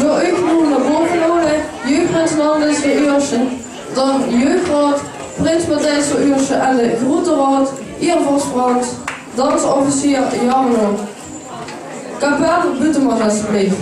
door u genoemd naar boven nodig, jeugdprins Landis voor Uursen, dan jeugdraad, prins Matthijs voor Uursen en de grote raad, Iervos Frans, dansofficier Jarno. Kapel, Buteman alsjeblieft.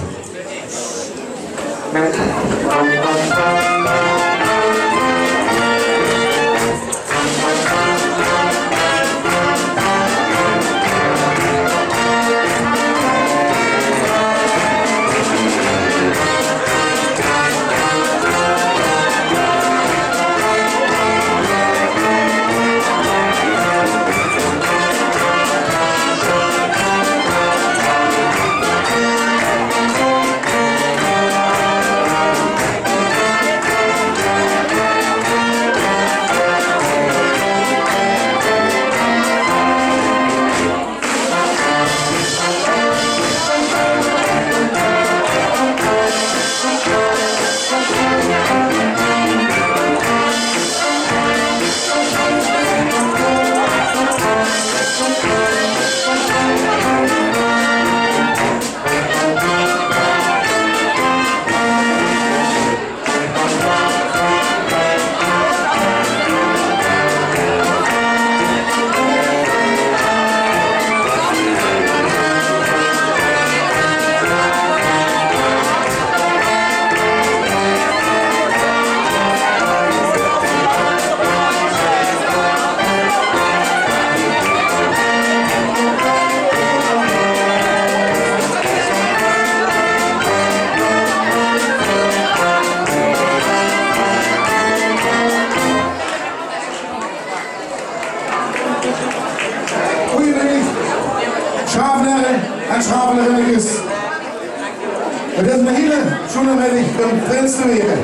Het is een hele schöne middag om prins te weren.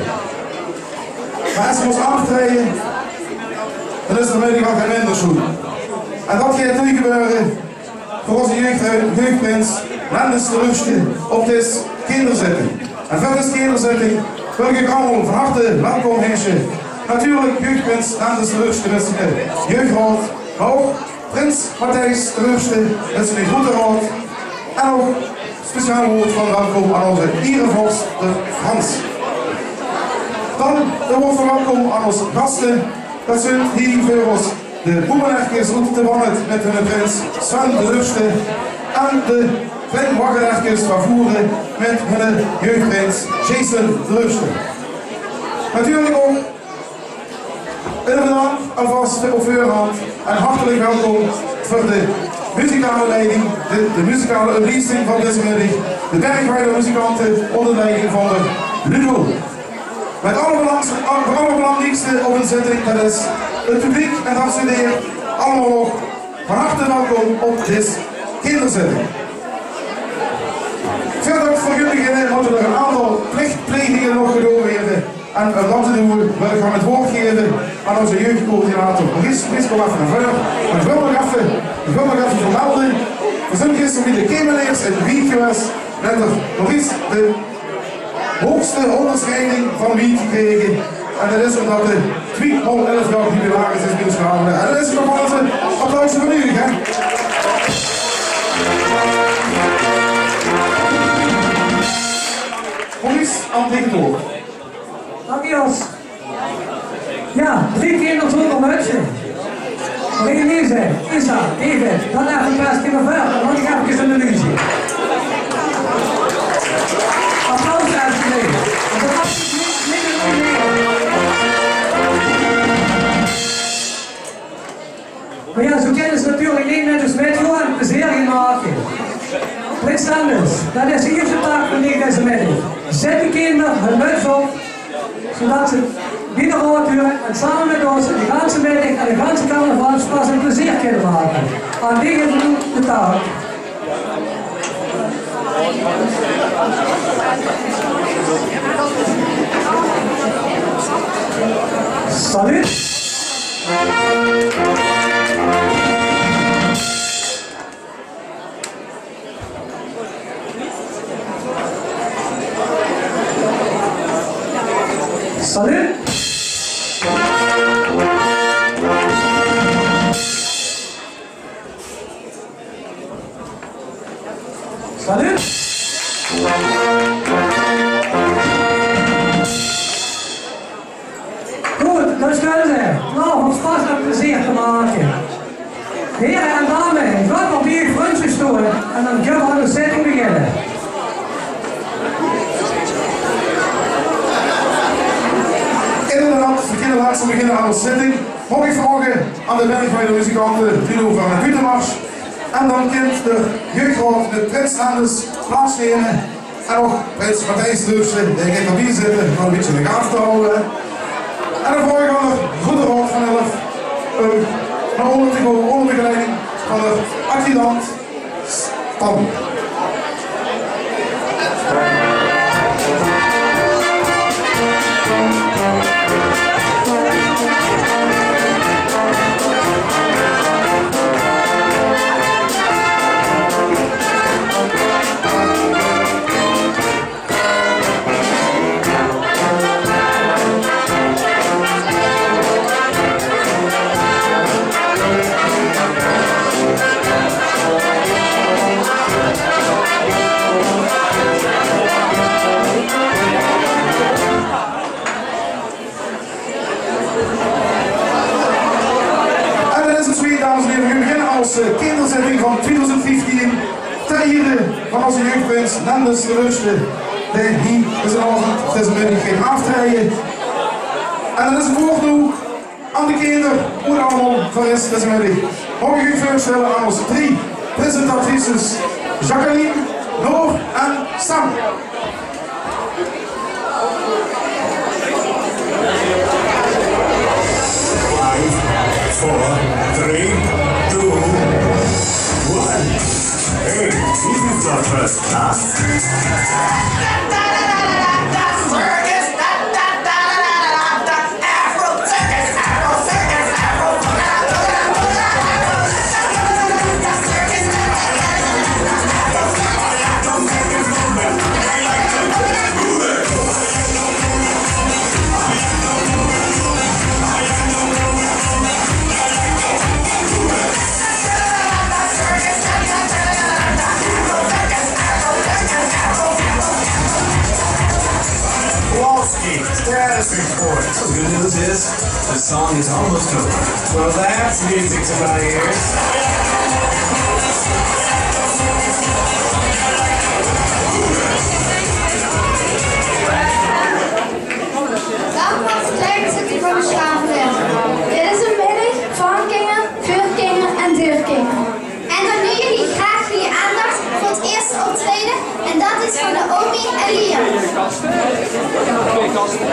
Maar als we ons aftreden, dan is de middag ook geen minder schoen. En dat gaat nu gebeuren voor onze jeugdprins Landis de Rugste op deze kinderzitting. En voor deze kinderzitting wil ik allemaal van harte welkom heten. Natuurlijk jeugdprins Landis de Rugste met zijn jeugdraad, maar ook prins Matthijs de Rugste met zijn grote raad. En ook speciaal woord van welkom aan onze Iervos de Frans. Dan de woord van welkom aan onze gasten. Dat zijn hier voor ons de boemenrechtjes rond de wannet met hun prins Sven de Rugste en de waggenrechtjes van voeren met hun jeugdprins Jason de Rugste. Natuurlijk ook een bedankt alvast op voorhand en hartelijk welkom voor de muzikale leiding, de muzikale releasing van deze middag, de Bergwijder muzikanten onder leiding van de Ludo. Met het allerbelangrijkste op een zitting, dat is het publiek en dat studeert allemaal nog van harte welkom op deze kinderzitting. Verder voor jullie beginnen moeten er een aantal plichtplegingen nog gedaan worden. En wat te doen, wil ik gaan het woord geven aan onze jeugdcoördinator Maurice. Maurice, kom even naar voren. Maar ik wil nog even vermelden. We zijn gisteren met de Kemenleers in Wieg geweest. Net er Maurice de hoogste onderscheiding van Wieg gekregen. En dat is omdat de 211 jaar jubilaris is binnengehaald. En dat is nog wel eens een applausje van jullie, hè? Maurice, aan het tegenwoordig. Dankjewel. Ja, 3 keer nog zo'n mutsje. Regeneer zijn, Isa, David, dan even een paar keer naar verder, dan ik even een illusie. Applaus uitgegeven. Maar ja, zo kennen ze natuurlijk niet net dus met gewoon een plezier maken. Prins Landis, dat is de eerste taak van deze middag. Zet de kinderen hun muts op, zodat ze binnen horen en samen met ons de ganse middag en de ganse carnavalspas een plezier kunnen maken. Aan die geven we de taak. Salut! Salut! Salut! laten we beginnen aan de zitting. Mag ik vragen aan de band van de muzikanten Tino van de Buitenmars. En dan kent de jeugdraad met Prins Anders plaatsnemen. En ook Prins Matthijs Leufsen, die gaat erbij zitten, om een beetje in de gaten te houden. En dan vraag ik aan de goede raad van 11 naar onder te gaan onder begeleiding van de adjudant Stam. Kinderzitting van 2015 ter ere van onze jeugdprins Nandes de Leufsen, die hier deze avond deze middag gaat aftreden. En dan is het woord nu aan de kinderen hoe het allemaal voor is deze middag. Mag ik u voorstellen aan onze 3 presentatrices Jacqueline, Noor en Sam. 5, 4, 3, 2, 1. Hey, this is our first class. Status report. So the good news is the song is almost over. Well, that's music to my ears. Welkom de kleine zitting van de Schaafland. Dit is een middag van kinderen, voor kinderen en door kinderen. En dan nu jullie graag jullie aandacht voor het eerste optreden. En dat is van de Omi en Liam. Twee kasten.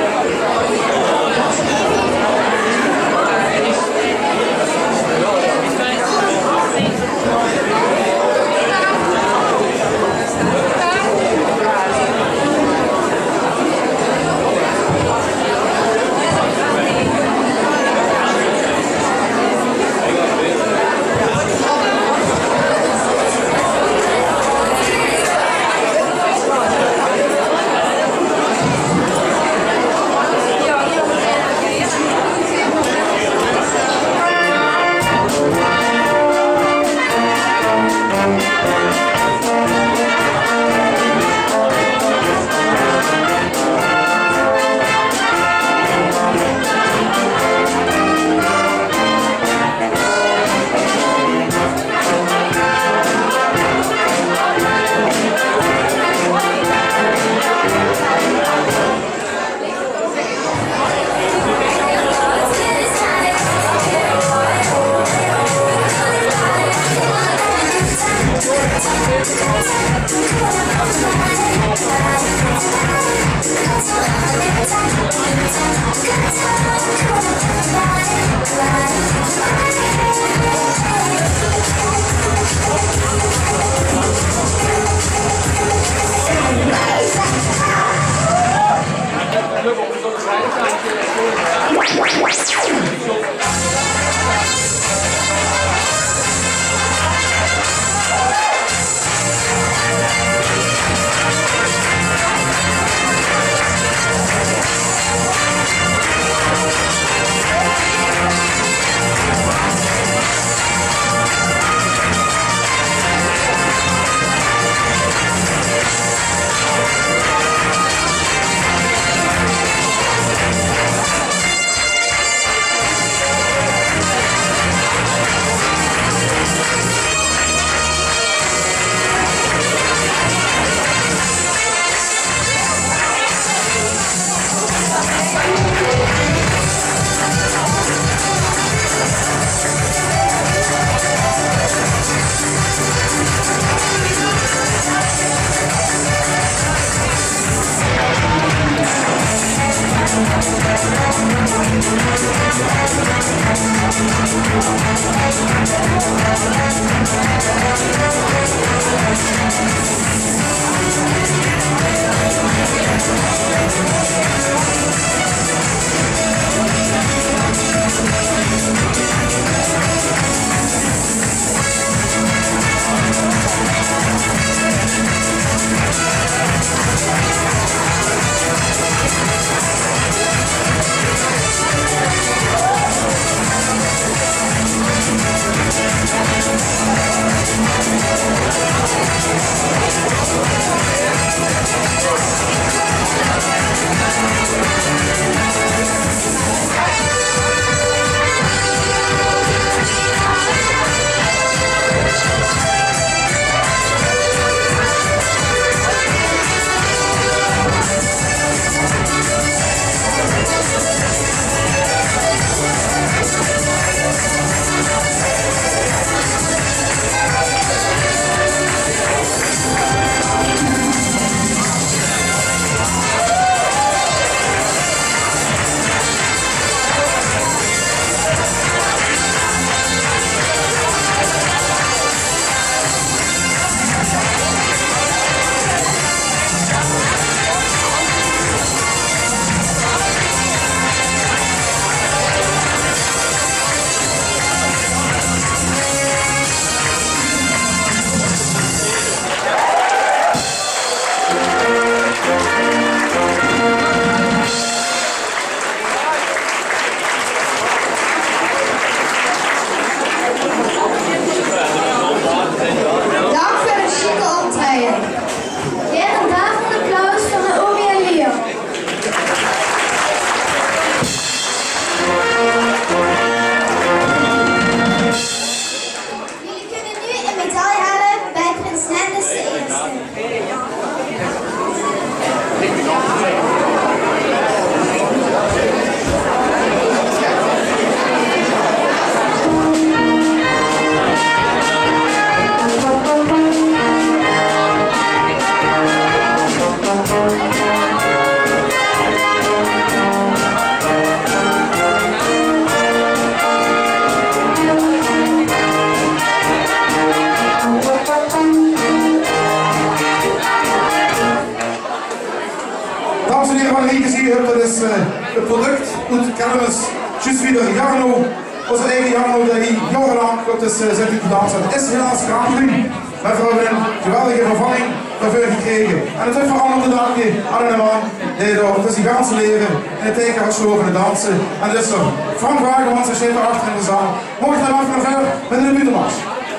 Het product und Cannabis, just wieder Jarno, onze eigen Jarno, die jarenlang op de zetting gedaan zat. Is helaas gratis, maar we hebben een geweldige vervanging daarvoor gekregen. En het heeft veranderd de dag aan een man die door zijn ganse leven in het teken gesloven en dansen. En dus Frank Wagemans zit achter in de zaal. Mocht je dan even naar verder met de buurtmars.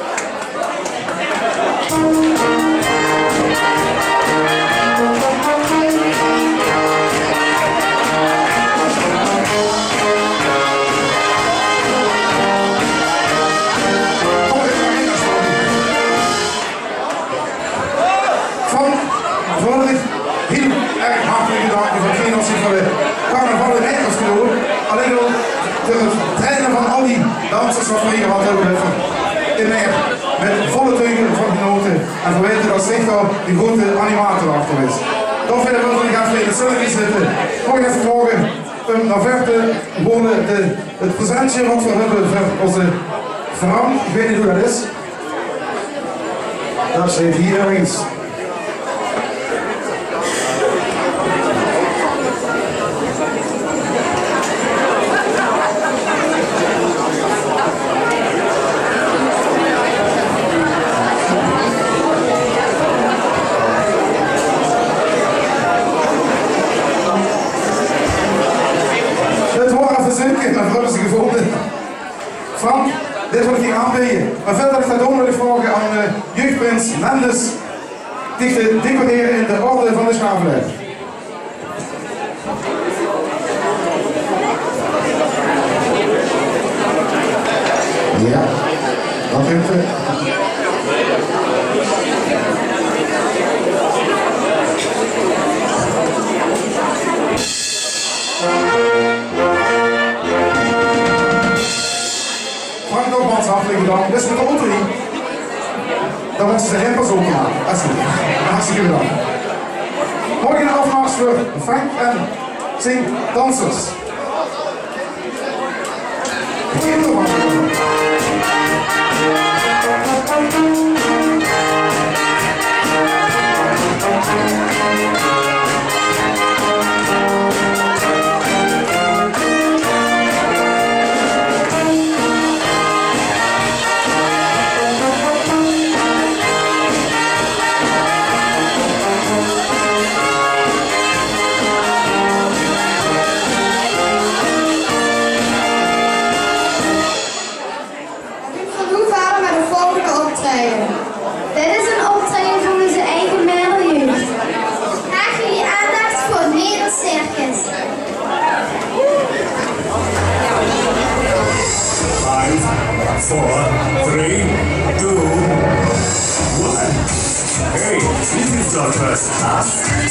Heel erg hartelijk bedankt voor hetgeen als ik van de carnaval in Eikels genomen. Alleen al de trainen van al die dansers wat we hier gehad hebben in Nijmegen. Met volle teugen van genoten. En we weten dat Stichtor die grote animator achter is. Dan verder wil ik even in het zonnetje zitten. Mag ik even vragen naar verte gewoon het presentje wat we hebben voor onze Frank. Ik weet niet hoe dat is. Dat zit hier ergens. Dat hebben ze gevonden. Frank, dit wil ik hier aanbieden. Maar verder wil ik dat wil ik vragen aan jeugdprins Mendes die te decoreren in de orde van de Schaaflijn. Ja, dat heeft het. Hartelijk bedankt. Dus met de auto hier, dan moeten ze de rempels openmaken. Alsjeblieft. Hartstikke bedankt. Morgen een afmars voor Frank en zijn dansers. Dit is een optreden van onze eigen middeljeugd. Graag jullie aandacht voor het Nedercircus. 5, 4, 3, 2, 1. Hey, this is your first class.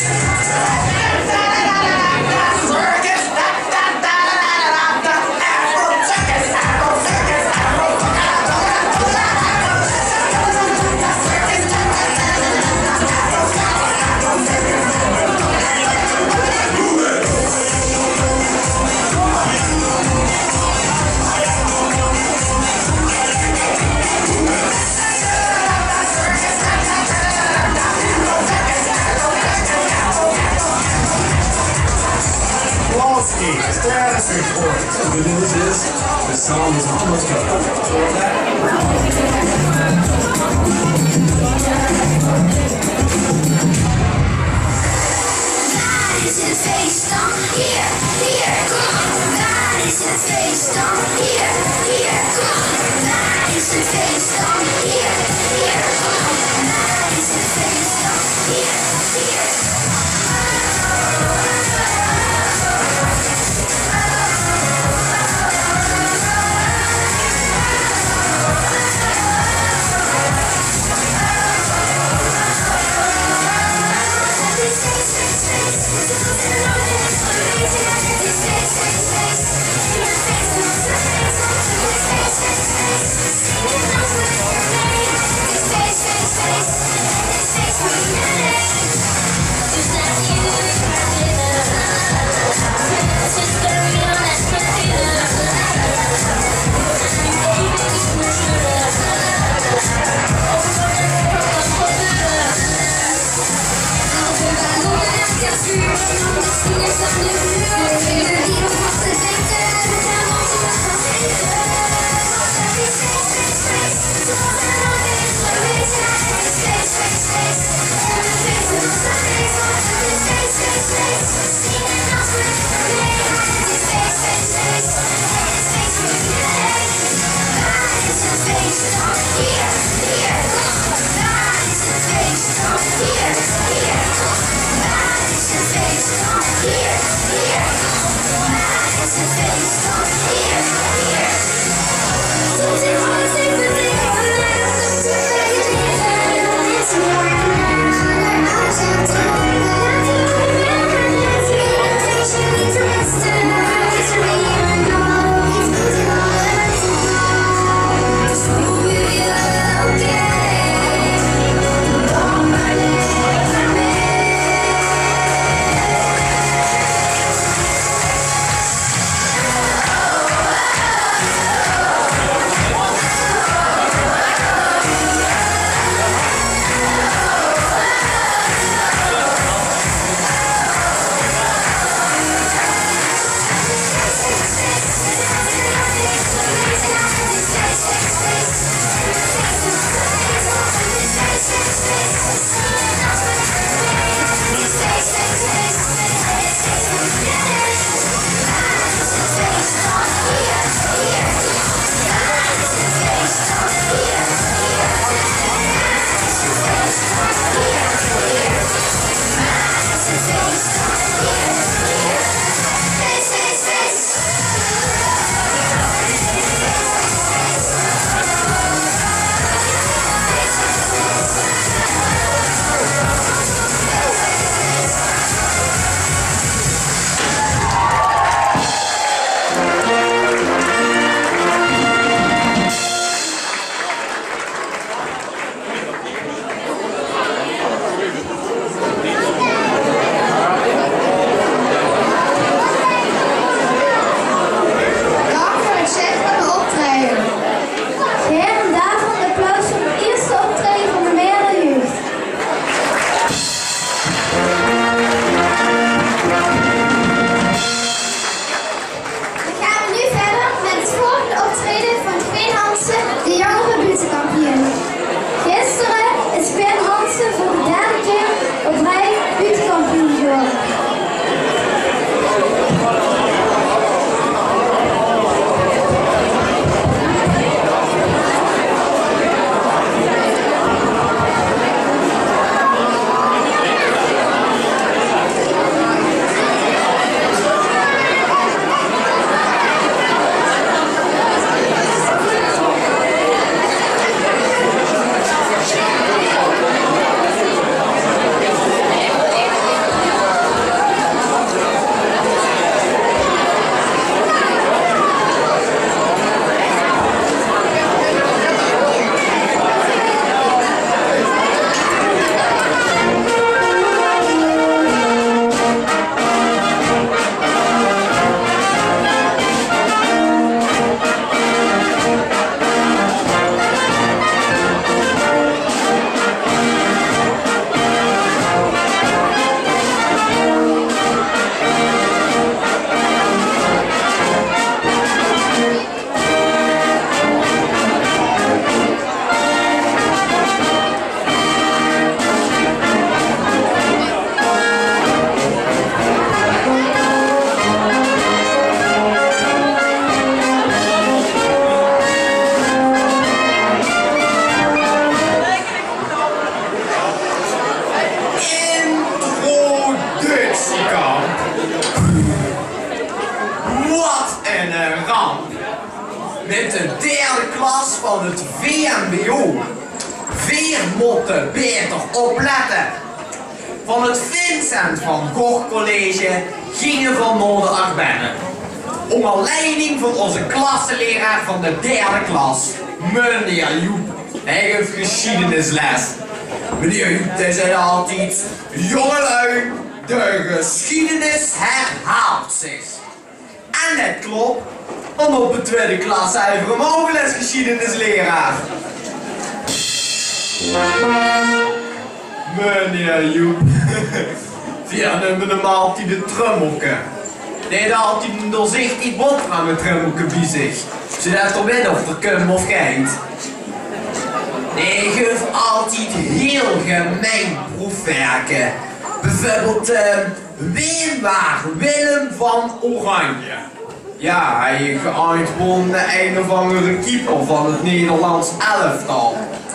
Status report. The good news is the song is almost over. That is a face on here, here, come on. That is a face on here, here, come on. That is a face on here, here, come on. That is a face on here, here. It's een ramp met de derde klas van het VMBO. Veer moeten beter opletten. Van het Vincent van Gogh College gingen we naar de Ardennen. Onder leiding van onze klassenleraar van de derde klas, meneer Joep. Hij geeft geschiedenisles. Meneer Joep zei altijd: jongelui, de geschiedenis herhaalt zich. En het klopt, want op de tweede klas zijn we hem ook les geschiedenisleraar. Meneer Joep, via hem altijd de trummelke. Nee, dat altijd een doorzichtig boterham met trummelke bij zich. Zodat er weet of er kunnen of geeft. Nee, geef altijd heel gemeen proefwerken. Bijvoorbeeld, wie was Willem van Oranje? Ja, hij geëintwon de een of andere keeper van het Nederlands elftal.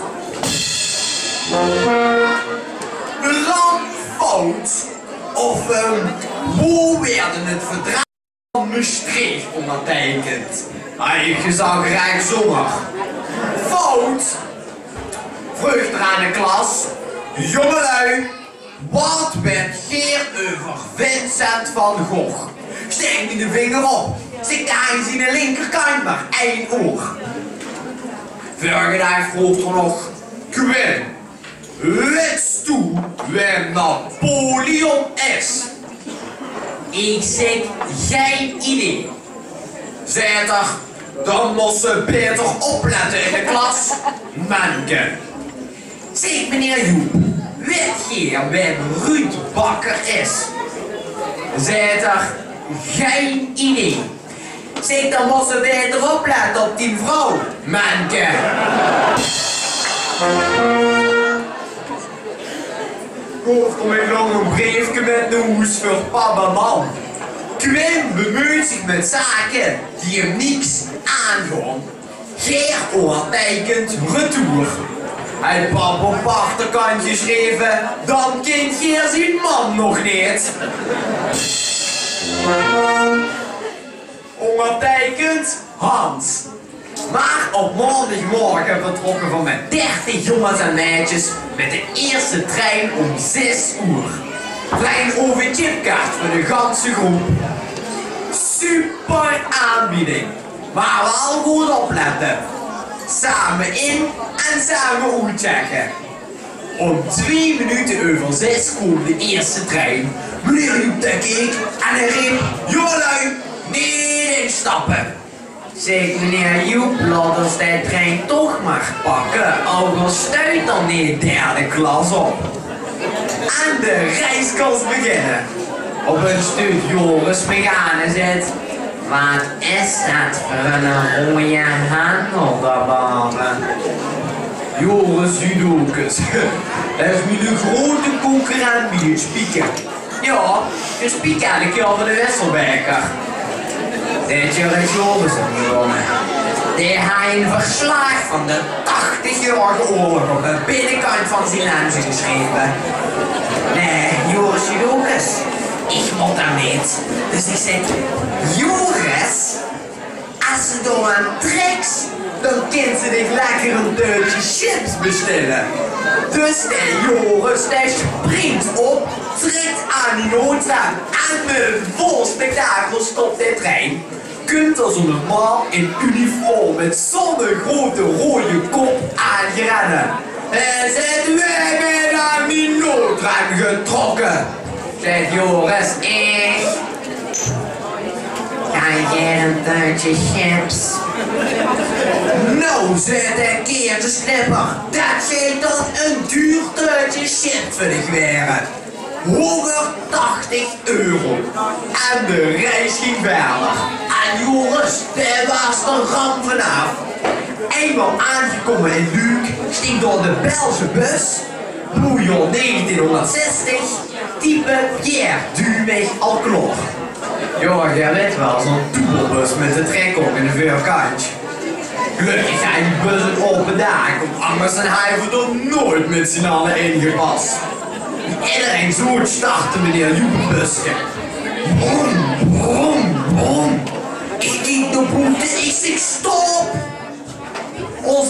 Ramfout of hoe werden het verdrag van Maastricht ondertekend? Hij gezagrijk zomer. Fout. Vrucht aan de klas. Jongelui, wat werd Geer over Vincent van Gogh? Steek niet de vinger op. Zit daar in zijn linkerkant maar 1 oor. Vorige dag vroeg er nog Quinn. Wist toe waar Napoleon is? Ik zeg geen idee. Zet er, dan moest ze beter opletten in de klas. Manke. Zeg meneer Joep, weet je waar Ruud Bakker is? Zet er, geen idee. Zeg, dan moest ze beter opletten op die vrouw. Manke. Kocht om een lange briefje met de hoes voor papa man. Quinn bemoeit zich met zaken die hem niks aangaan. Geer ondertekent retour. Hij heeft papa op achterkant geschreven, dan kent Geer zijn man nog niet. Ondertekend Hans. Maar op maandagmorgen vertrokken we met 30 jongens en meisjes met de eerste trein om 6 uur. Klein OV-chipkaart voor de ganse groep. Super aanbieding. Maar wel goed opletten. Samen in en samen uitchecken. Om 2 minuten over 6 komt de eerste trein. Meneer Joep keek en hij riep: jongelui, niet instappen. Zeg meneer Joep, laat ons die trein toch maar pakken, al stuit dan die derde klas op. En de reis kan beginnen. Op een stuk Joris beganen zit. Wat is dat voor een rode handel daarboven? Joris Judokus. Dat is nu de grote concurrent bij het spieken. Ja, je spiekt elke keer over de Wisselbeker. Dit jaar is Joris gewonnen. Die heeft een verslag van de 80-jarige oorlog op de binnenkant van zijn lens geschreven. Nee, Joris Judokus, ik moet dat niet. Dus ik zeg: Joris, als ze door aan trekt, dan kan ze zich lekker een deurtje chips bestellen. Dus de Joris die springt op, trekt aan die noodzaak en met het vol spektakel stopt de trein. Kunt als een man in uniform met zo'n grote rode kop aanrennen. En zegt: we hebben aan die noodrem getrokken. Zegt Joris: ik kan jij een tuintje chips? Nou, zegt de keertje snipper, dat jij dan een duur tuintje chips voor dich wäre. 180 euro. En de reis ging verder. En Joris, daar was de ramp vanaf. Eenmaal aangekomen in Luuk, stieg door de Belgische bus, bouillon 1960, type Pierre Duweg Alclor. Ja, je weet wel, zo'n toebelbus met de trekkok in de voorkant. Gelukkig zijn die bus een open dag, want anders zijn hij er nooit met z'n allen ingepast. Iedereen zo het starten meneer Joepbusje. Brom, brom, brom. Ik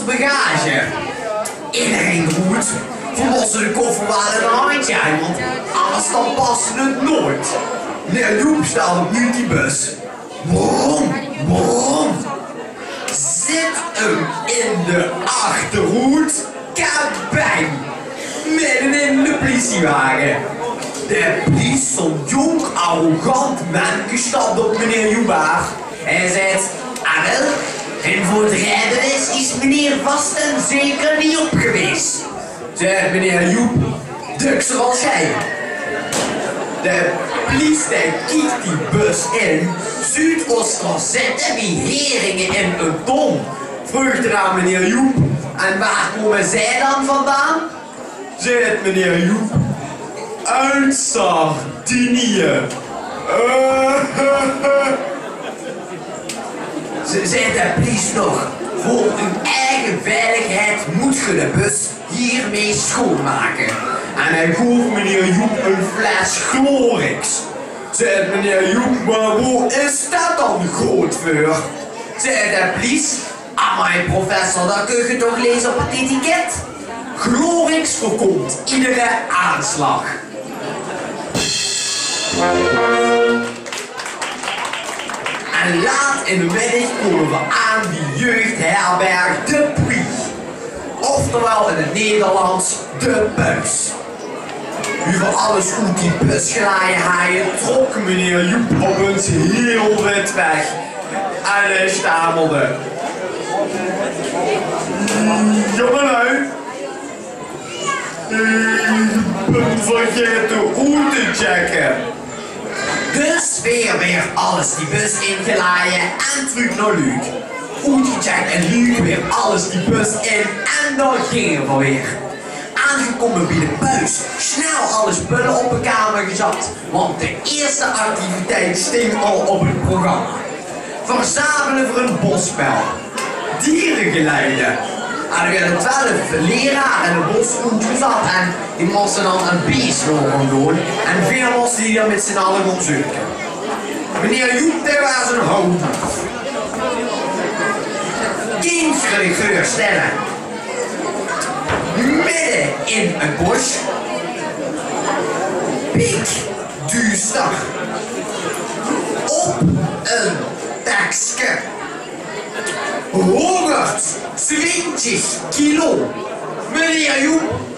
ons bagage. Iedereen roept, we moesten de koffer wel in een handje aan, want anders dan passen het nooit. Meneer Joep staat op die bus. Brom, brom. Zit hem in de achterhoed, kabijn. Midden in de politiewagen. De politie, zo'n jong, arrogant man, stapt op meneer Joep af. Hij zegt, wel, en voor het rijden is meneer vast en zeker niet op geweest. Zegt meneer Joep, duk zoals jij. De politie kijkt die bus in, Zuidoost-Rosette, die heringen in een ton. Vroeg er aan meneer Joep, en waar komen zij dan vandaan? Zegt meneer Joep, uit Sardinië. Ze zegt de politie nog, voor uw eigen veiligheid moet je de bus hiermee schoonmaken. En hij gaf meneer Joep een fles Glorix. Zegt meneer Joep, maar hoe is dat dan goed voor? Zegt de politie, amai professor, dat kun je toch lezen op het etiket? Glorix voorkomt iedere aanslag. En laat in de middag komen we aan die jeugdherberg De Puy. Oftewel in het Nederlands De Buis. Nu voor alles goed die bus gelaaien haaien, trok meneer Joep op ons heel wit weg. En hij stamelde. Jongelui, ik ben vergeten hoe te checken. Dus weer alles die bus ingelaaien en terug naar Luc. Uitgecheckt en Luc weer alles die bus in en dan gingen we weer. Aangekomen bij de buis, snel alle spullen op een kamer gezet, want de eerste activiteit sting al op het programma. Verzamelen voor een bosspel. Dierengeleide. En er werden 12 leraren in de bosgroep gezet en die moesten dan een beestloop gaan doen en veel moesten die dan met z'n allen gaan zoeken. Meneer Joep, daar was een hout af. Kindgeur stellen. Midden in het bos. Pikduister. Op een tekstje. 120 kilo. Meneer Joep.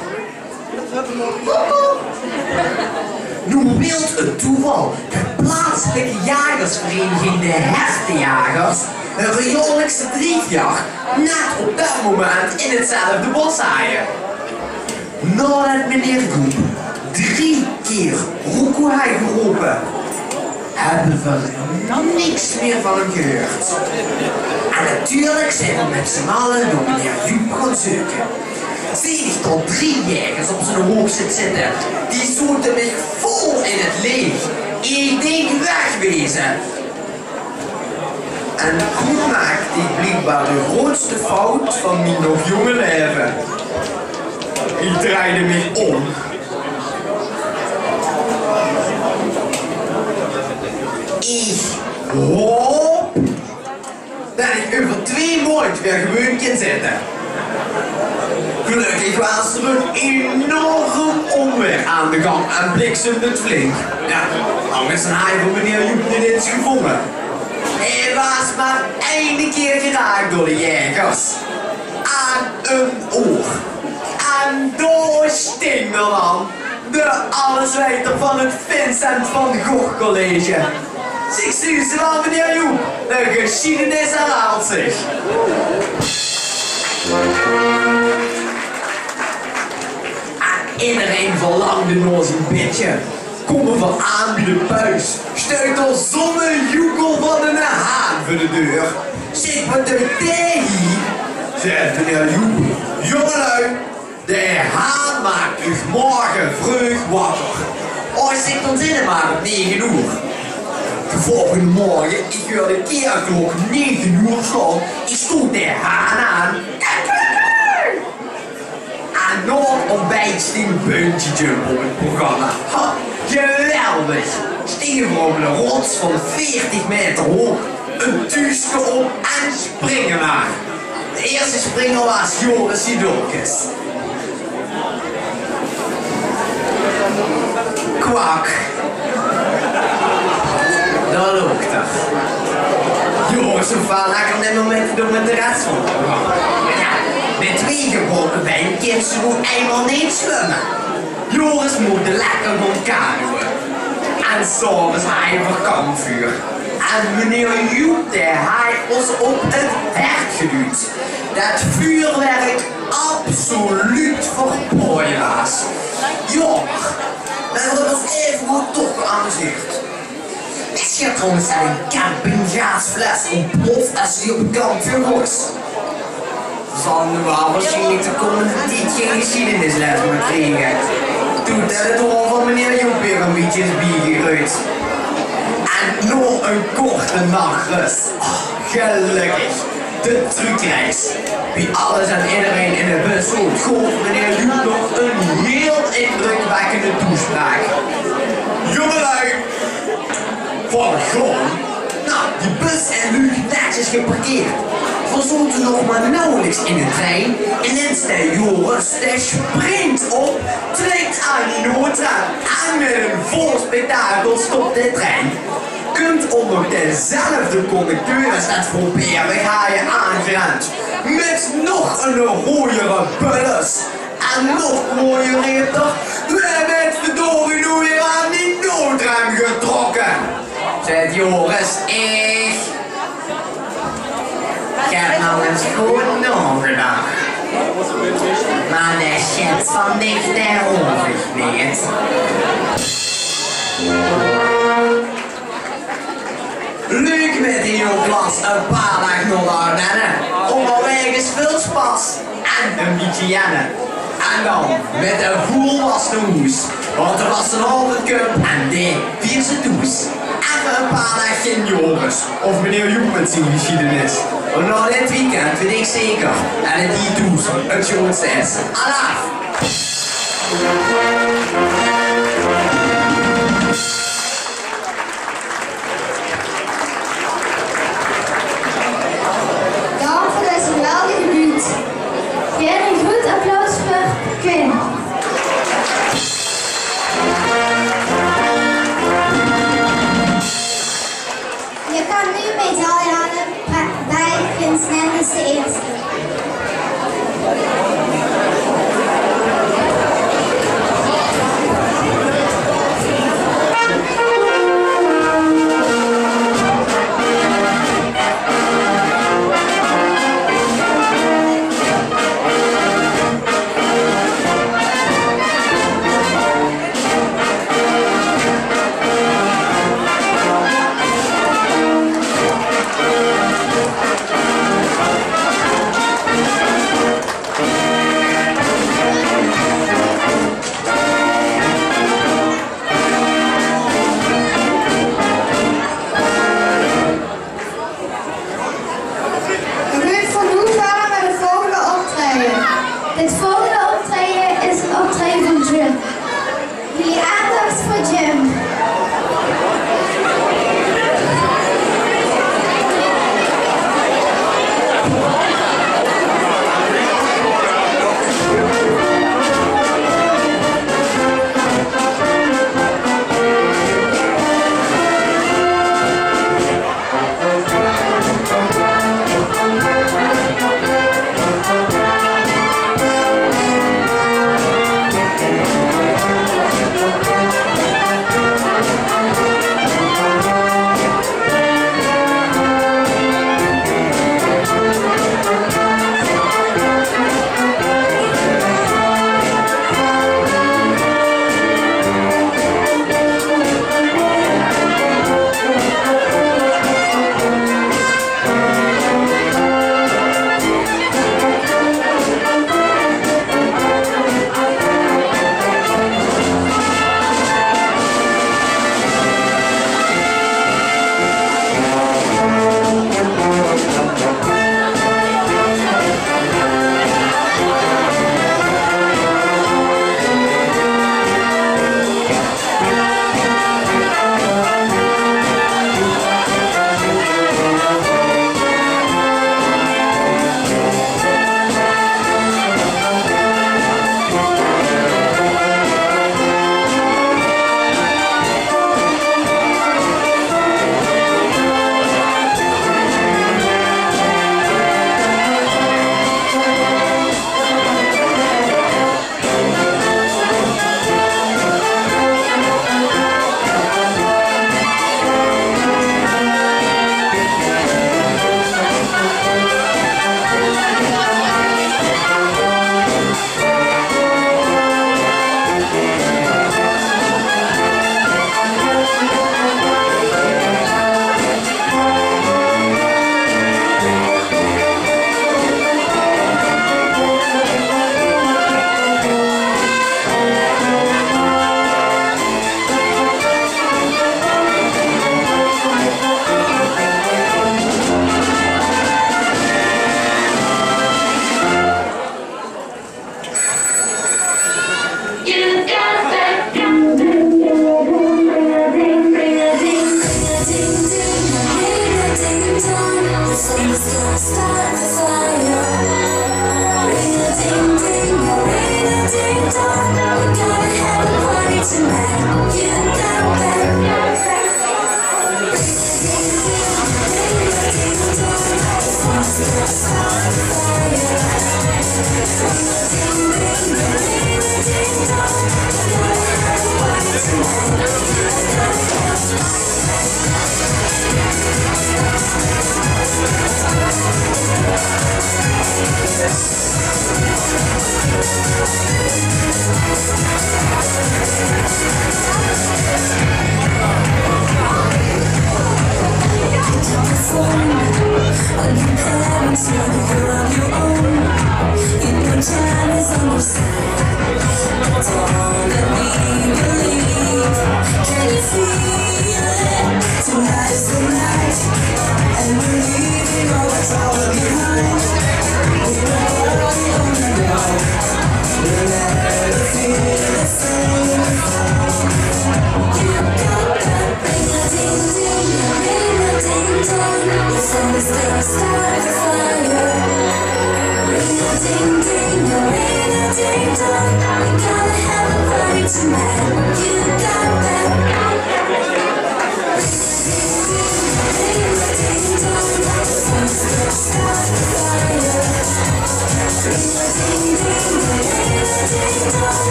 Nu wilt het toeval de plaatselijke jagersvereniging de Hertenjagers een rioollijkse driefjacht net op dat moment in hetzelfde bos haaien. Nadat meneer Joep 3 keer roekoehaai geroepen, hebben we er niks meer van hem gehoord. En natuurlijk zijn we met z'n allen door meneer Joep gaan zoeken. Zie ik tot 3 jagers op zijn hoog zitten. Die zoeten mij vol in het leeg. Ik denk wegwezen. En goed maakt ik blijkbaar de grootste fout van mijn nog jonge leven. Ik draaide me om. Ik hoop dat ik over 2 maanden weer gewoon kan zitten. Gelukkig was er een enorm onweer aan de gang en bliksemde het flink. Ja, anders een haai van meneer Joep niet eens gevonden. Hij was maar 1 keer geraakt door de jagers. Aan een oor. En daar sting er dan de allesweten van het Vincent van Gogh College. Succes wel meneer Joep, de geschiedenis herhaalt zich. Iedereen verlangde naar zijn bitje. Komen we aan bij de buis. Stuit er zo'n joekel van een haan voor de deur. Zit wat de thee hier, zegt meneer Joep. Jongelui, de haan maakt u morgen vroeg wakker. Als ik dan zitten maar op 9 uur. De volgende morgen, ik hoor de kerkklok 9 uur slaan. Ik stoot de haan aan. En nog ontbijt sting een puntje jump op het programma. Ha, geweldig! Stingen we op een rots van 40 meter hoog, een tuusje op en springen maar. De eerste springer was Joris Sidolkes. Kwak. Dat loopt er. Joris en vader kan dit moment door met de rest van het programma. Ja, met 2 gebroken benen kan ze gewoon eenmaal niet zwemmen. Joris moet lekker gaan kanuwen. En s'avonds hij voor kampvuur. En meneer Joep, hij ons op het hert geduwd. Dat vuurwerk absoluut voor pooieraars. Jammer. We hebben ons even goed toch geamuseerd. Ik schat trouwens dat een campinggasfles ontploft als die op het kampvuur was. Zal nu wel waarschijnlijk de komende 10 geen geschiedenisles meer krijgen. Toen dat het hoofd van meneer Joep weer een beetje is biergeruid. En nog een korte nachtrust. Oh, gelukkig. De terugreis. Wie alles en iedereen in de bus hoort, gooit meneer Joep nog een heel indrukwekkende toespraak. Jongelui! Van gewoon. Nou, die bus en Luc netjes geparkeerd. We stonden nog maar nauwelijks in de trein. Ineens de Joris, de springt op, trekt aan die noodrem en met een vol spektakel stopt de trein. Kunt onder dezelfde conducteur als dat voorberig haaien aangerend. Met nog een hooiere bullus. En nog mooier heeft er, we hebben het verdorie nu weer aan die noodrem getrokken. Zegt Joris, ik heb nog eens goed nagedacht. Maar de shit van niks daarover weet. Leuk met die klas een paar dagen nog naar rennen. Onderweg veel spas en een beetje jennen. En dan met een volwassen hoes. Want er was een halve cup en die vierse toes. Even een paar dagen in Joris. Of meneer Joep met zijn geschiedenis. Want na dit weekend weet ik zeker dat het die toes het grootste is. Alaaf! Dank voor deze geweldige buurt. Geef een goed applaus voor Quinn. Je kan nu medaille halen bij Prins Nenders de Eerste.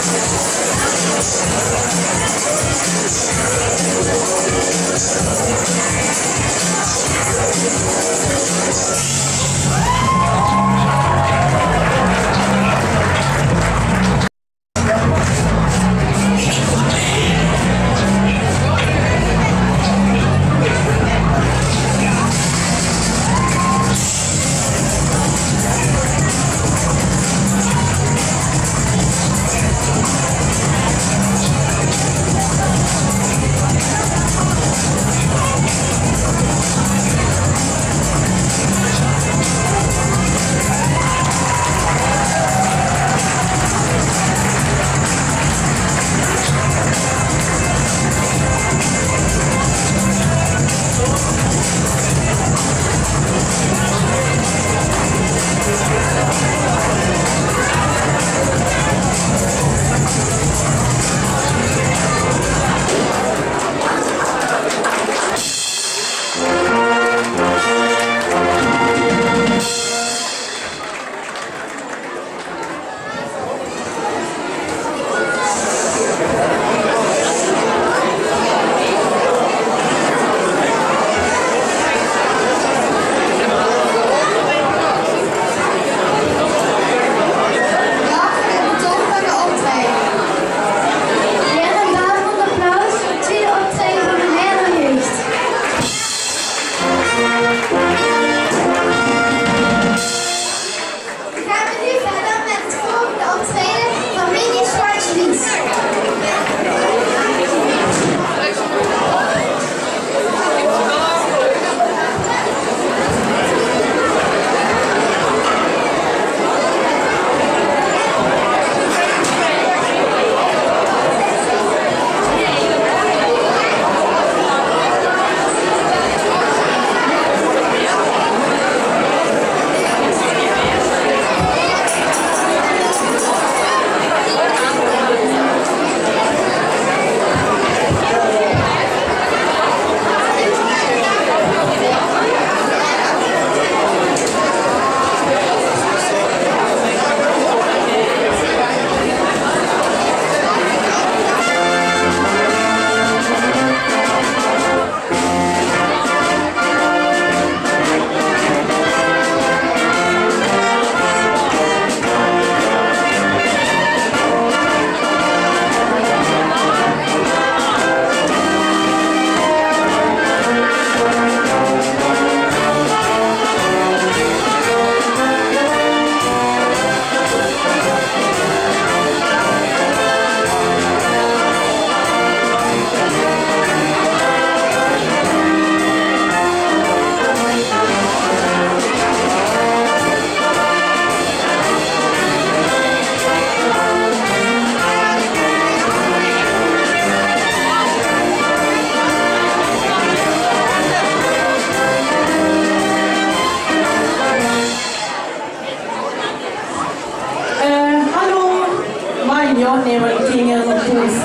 nemen kinderen op proef.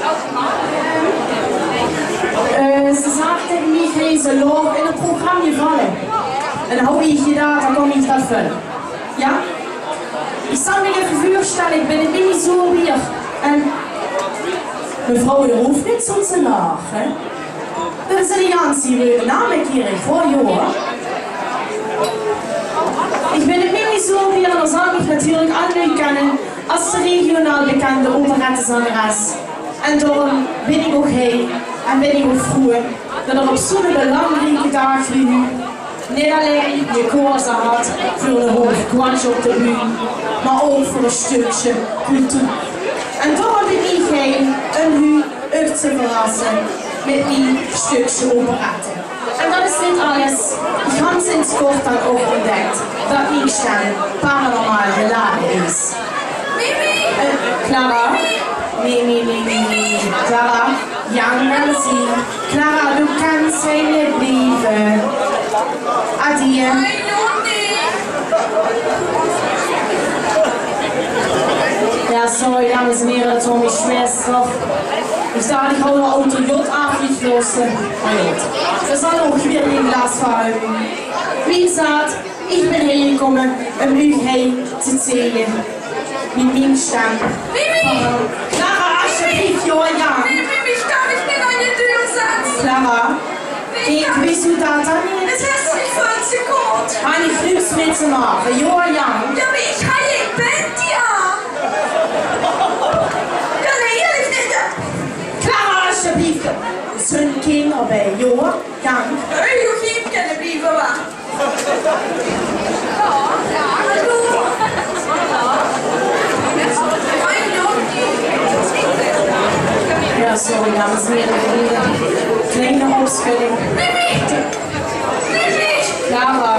Ze zagen tegen mij geen ze lopen in het programma vallen. En dan hou ich gedacht, dan kom ich davon. Ja? Ich soll mir even voorstellen, ich bin ein bisschen so hier. En mevrouw de hoeft niet zo te lachen. Dat is een ganze leuke Name hier, voor joh. Ich bin ein bisschen so hier, und da sage ich natürlich alle kennen als regional bekannte Operettezangeres. En daarom ben ik ook heel en ben ik ook froh, dat er op zo'n belangrijke dag wie nu niet alleen je koorsen had voor een hoog kwantje op de bühne, maar ook voor een stukje cultuur. En daarom ben ik heel een u ook te verrassen met die stukje operette. En dat is niet alles. Ik had sinds kort dan ook ontdekt dat mijn stem paranormaal geladen is. Clara? Nee. Clara, Jan Nancy. Clara, du kannst zij niet blijven. Adieu. Ja, sorry, dames en heren, dat is mijn schwester. Ich dachte, ich habe noch Auto J abgeschlossen. Das soll auch wieder ein Glas verhalten. Wie gesagt, ich bin hergekommen, um euch heim zu zählen. mit meinem Stamm. Clara Aschebrief, ja, ja. Ich kann mich nicht an die Tür setzen. Clara, ich bist du da dann? Das lässt mich 5 Sekunden. Habe ich Flügs mitzumachen, ja, ja. Ja, aber ich habe ein Bett, ja. Das ist ehrlich nicht. Clara Aschebrief, sind Kinder bei, ja, ja. Ich liebe keine Briefe, aber. Hallo. Ja, sorry, dames en heren. Kleine Ausfüllung. Clara.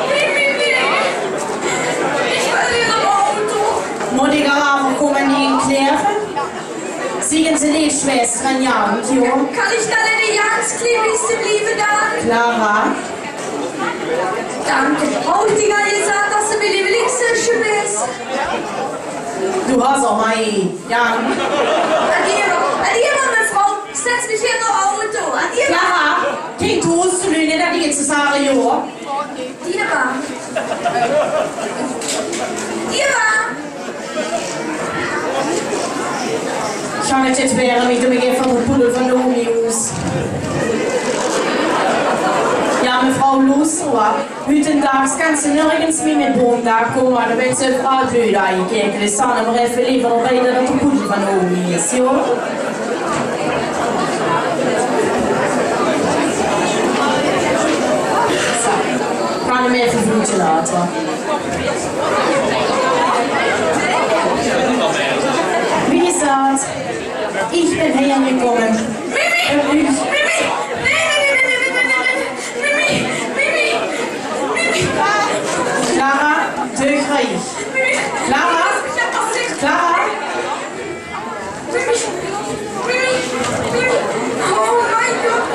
Ich will in een Auto. Moet ik haar komen niet kleren? Zien ze niet Schwestern, ja, joh. Kann ich dann in die ganz kleine Briefe da? Clara. Danke. Oh, ich habe gesagt, dass du meine Lieblingssüche bist. Du hast auch mal, ja. Adieu, meine Frau. Ich setze mich hier noch Auto. Adieu. Clara, geen toast nu, niet dat ik het zeggen, joh. Diva. Diva. Ik ga het jetzt weer met de even van de poedel van de Omius. Ja, mevrouw Loesroa, Hüttendags kannst du nirgends mehr mit Boden da kommen, da wird so Frau blöd eingekriegt. Das sind aber einfach lieber noch beide, dass der Pudel von oben ist, ja? So, kann ich mir für Flutschen lassen. Wie gesagt, ich bin hergekommen. Clara, Türkreich. Clara, Clara. Oh mein Gott.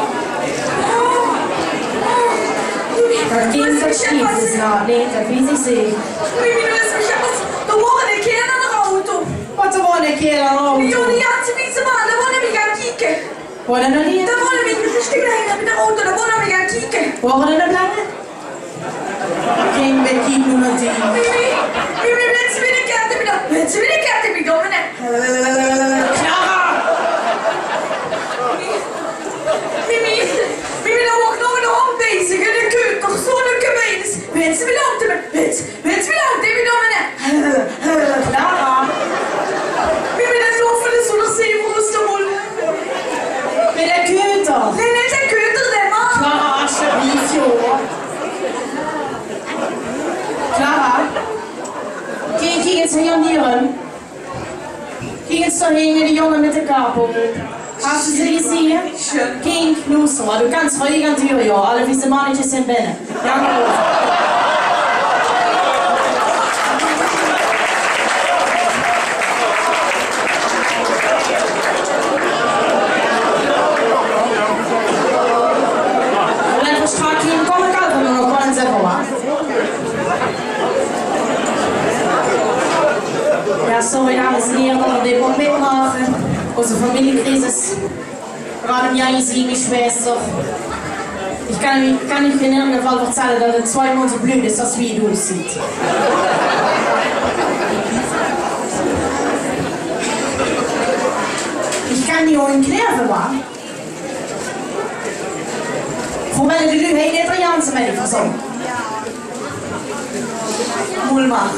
Dat kind verschiebt es noch nicht, das wie sie sehen. Da waren een keer aan de auto. Wat er wonen een keer aan auto? Ja, die had ze niet zo maar, daar wonen we gaan kijken. Worden er niet? Daar wonen we niet stil rijden met de auto, daar wonen we gaan kijken. Worden er blijven? Geen bekijk nummer 10. Mimi, mensen willen kaarten met dat. Mensen willen kaarten met dat. Clara! Mimi, daar wordt nog een hand bezig en dan kun je toch zo'n gemeen is. Mensen willen hand met. Mensen willen hand met dat. Clara! Mimi, dat is nog voor de zonnerzee voor ons te worden. Met de kuter! Nee, net een kuter, nee, man. Clara, alsjeblieft, joh. Clara, ging het hier nieren? Ging het zo heen met de jongen met de kapel? Hast du sie gesehen? King Knusser, du kannst ruhig an die Tür, ja. Alle diese Mannetjes sind binnen. Danke. Alleen strak hier kom ik uit, maar nog wel eens even wat. Ja, sorry dames en heren dat we dit ook mitmachen. Onze Familienkrisis. Gerade im Jahr ist meine Schwester. Ich kann nicht in irgendeinem Fall erzählen, dass er 2 Monate so blöd ist, dass wie du aussieht. Ich kann die auch in Klärve machen. Voor mij de nu hele Italiaanse mensen zo. Mulma.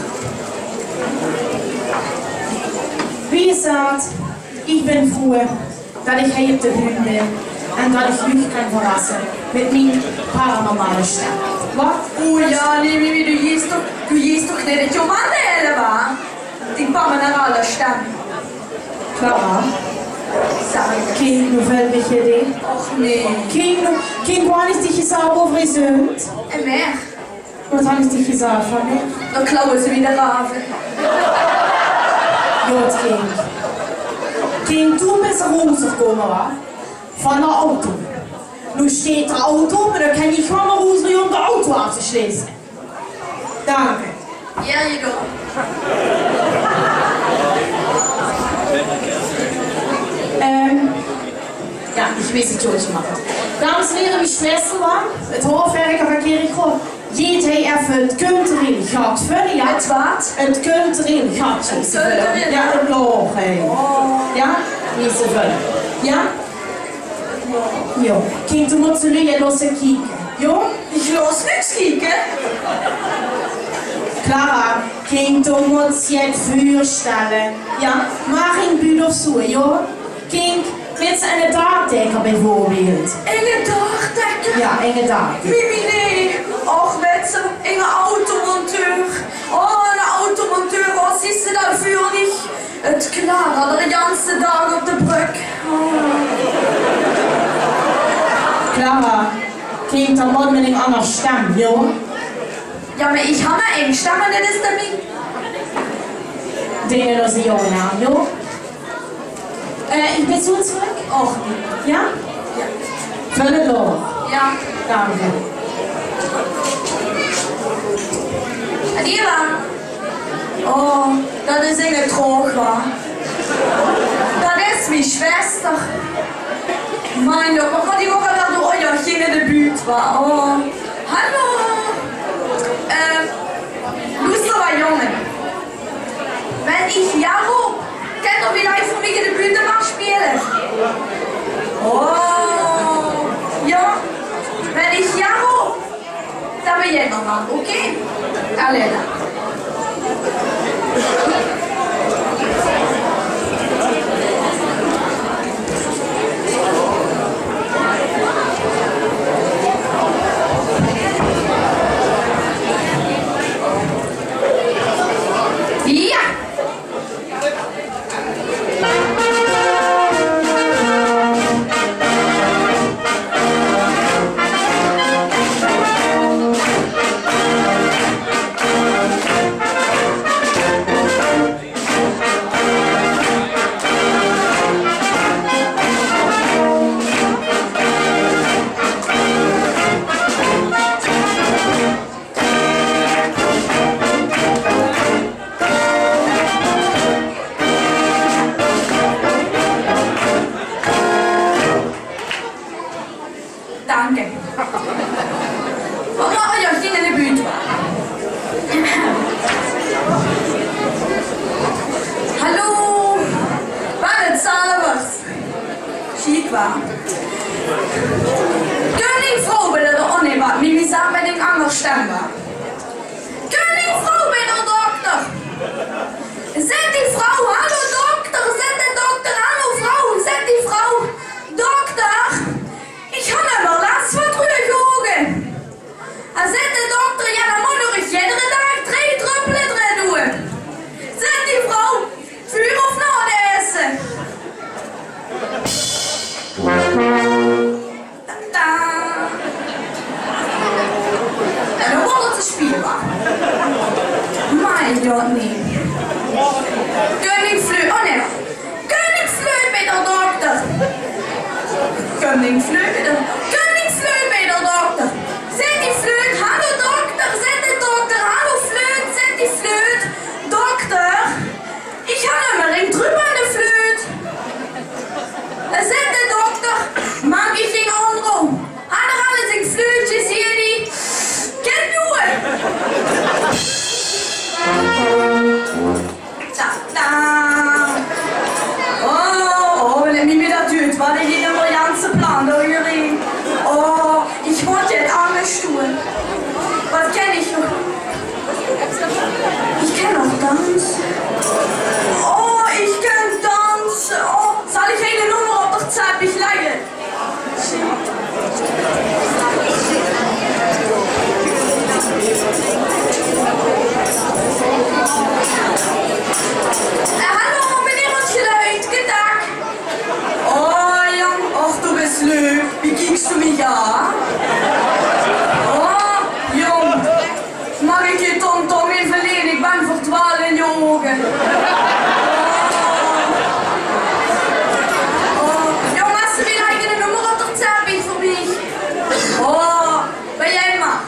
Wie gesagt, ich bin froh, dass ich hier auf der Bühne bin und dass ich euch kann verlassen mit meinem paranormalen Stern. Was? Oh ja, nee, Mimi, du gehst doch nicht die Mandela, wa? Die paranormale Stern. Clara? Sag. Kind, nu fällt mich hier den. Och nee. Kind, waar is die sauber friseunt? En weg. Wat had ik die gesagt van mij? Dan klauwen ze weer af. Goed, Kind. Kind, toen bist du rausgekommen, wa? Von der Auto. Nu steht der Auto, aber da kann ich gewoon mal raus, um das Auto abzuschließen. Danke. Ja, je go. Ja, ich weiß nicht, was ich mache. Dames en heren, mijn Schwester war, het hoofdwerk van Kerikho, jeder even het cultureel gat vullen, ja? Het wat? Het cultureel gat. Cultureel? Ja, het loog, hé. Ja? Niet te vullen. Ja? Ja. Kijk, toen moeten jullie los kijken. Ja? Ik los niks kijken. Clara, kijk, toen moet je het vuur stellen. Ja? Maar geen buurt of zo, ja? Kijk, met een dagdekker bijvoorbeeld. Een dagdekker? Ja, een dagdekker. Mimi, nee. Och, met een automonteur. Oh, een automonteur, wat is ze dat vuur niet? Het Clara, de ganze dag op de brug. Oh. Clara, kijk, dan moet met een ander stem, ja? Ja, maar ik heb maar één stem en dat is de min. Dingen als die jongen naam, ja? Ik ben zo terug. Och, ja? Ja. Vul het door. Ja. Dank u. En hier dan? Oh, dat is in het droog, wa? Dat is mijn schwester. Mijn Gott, wat gaat die ook al door? Oh ja, ging in de buurt, wa? Oh. Hallo. Luister mal, Junge. Wenn ich Jaro, kennt ihr vielleicht von mir in der Bühne mal spielen? Oh, ja. Wenn ich Jaro, dann bin ich nochmal, okay? Alle da. Ja! Danke. Mama, ja, ich ging in die Bühne. Hallo, wanneer zahlen was? Schiek war. Königvrouw bij de onne wat, Mimi zei met een ander stem war. Königvrouw bij de dokter. Zet die vrouw, hallo dokter, zet de dokter, hallo vrouw, zet die vrouw, dokter. Ich habe aber Last von drüber gehogen. Er sagt der Doktor, ja, dann muss ich jeden Tag 3 Tröpfchen drin tun. Sagt die Frau, Führer auf Norden essen. Da. Ja, dann wurde es spielbar. Mein Gott, nee. Königflöte, oh ne. Königflöte mit der Doktor. Königflöte bij de dokter. Zet die fluit, hallo dokter, zet de dokter, hallo fluit, zet die fluit. Dokter, ik ga maar een drüber aan de fluit. Zet de dokter, mag ik geen onderom. Had er alles in fluitjes hier die. Ken je? Da, da. Oh, wenn er mir das tut, war der hier der ganze Plan, da Juri. Oh, ich wollte jetzt arme Stuhl. Was kenne ich noch? Ich kenne noch Tanz. Oh, ich kenne Tanz. Oh, soll ich eine Nummer auf der Zeit mich leihen? Hallo, meneer Ontgeluid, gedag. Oh, Jan, ach, du bist leuk. Wie kiekst du mich an? Oh, Jan, mag ik je tom even leren? Ik ben verdwaald in je ogen. Oh, Jan, hast du vielleicht eine Nummer auf der Zeppich für mich? Oh, ben jij maar.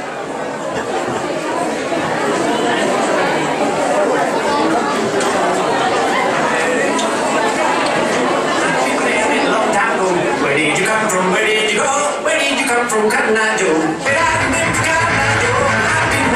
Where did you come from? Where did you go? Where did you come from? Cotton Eye Joe. Where have you been, Cotton Eye Joe? I've been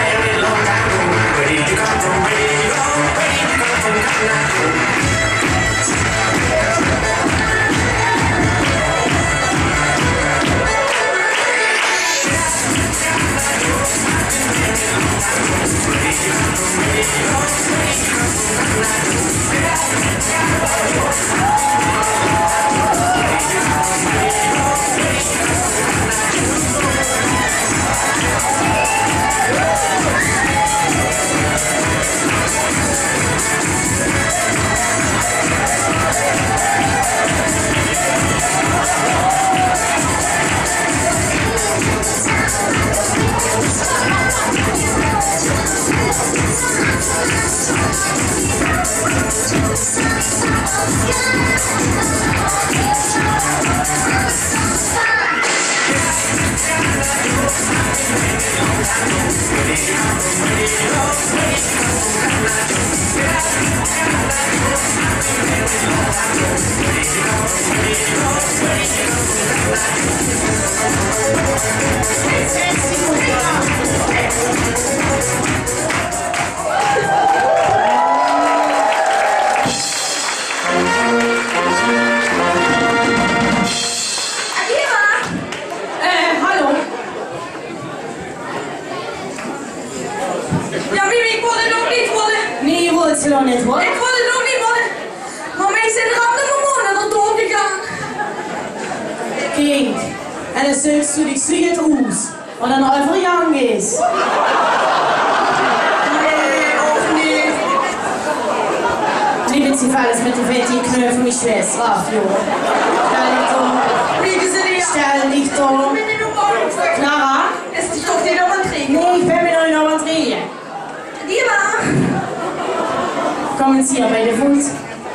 En dan zoekst du dich zwingend aus, und dann einfach young ist. Nee, auch nicht. Lieben Sie alles mit den fettigen Knöpfen, mich Schwester, ach jo. Stell dich dumm. Clara? Es ist doch die Nummer kriegen. Nee, ich will mir noch eine Nummer drehen. Kommen Sie bei der Fuß.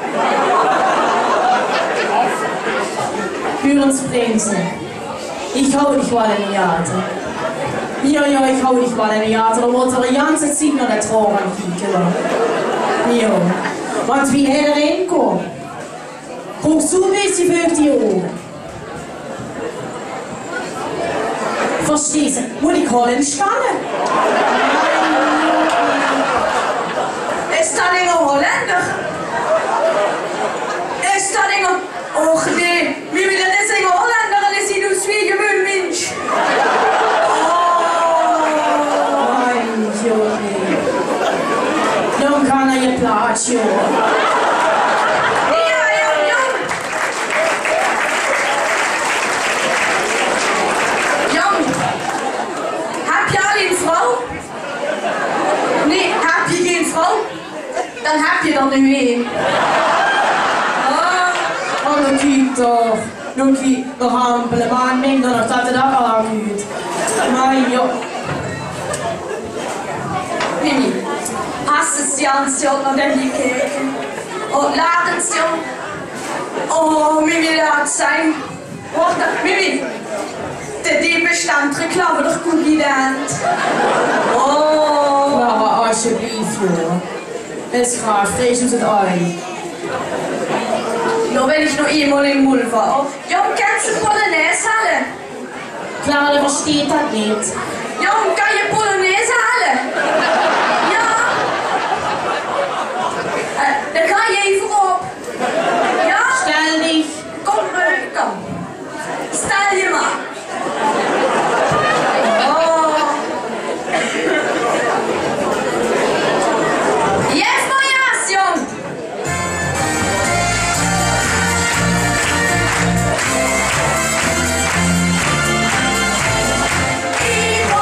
Hören Sie bremsen. Ich hau dich mal in die Theater. Ja, ich hau dich mal in die Theater. Da wird er die ganze Zeit noch der Traum kicken. Ja. Und wie er reinkommt. Guckst du ein bisschen für die Augen. Verstehst du? Muss ich holen Stange? Ist da nicht ein Holländer? Ist da nicht ein... Och nee, wie will denn das ein Holländer? Das sieht aus wie ein Mensch. Mein Junge. Nun kann er ihr Platz, Junge. Dan heb je dan nu een. Oh, dan kijk toch. Dan kijk de hampelen, maar neem dan nog dat het ook al uit. Maar joh. Mimi, hast es die Ansicht noch nicht gekeken? Oh, laat het jong. Oh, Mimi, laat zijn. Wacht, Mimi. Die bestand reclame toch goed gedaan. Oh. Clara, alsjeblieft, joh. Es gaat vrees uit het ei. Nou, wenn ich noch einmal in Mull war. Jong, kennst du Polonaise hallen? Clara, der versteht das nicht. Jong, kan je Polonaise hallen? Ja. Dan ga je even op. Ja? Stel dich. Kom, kom. Stel je maar. Evil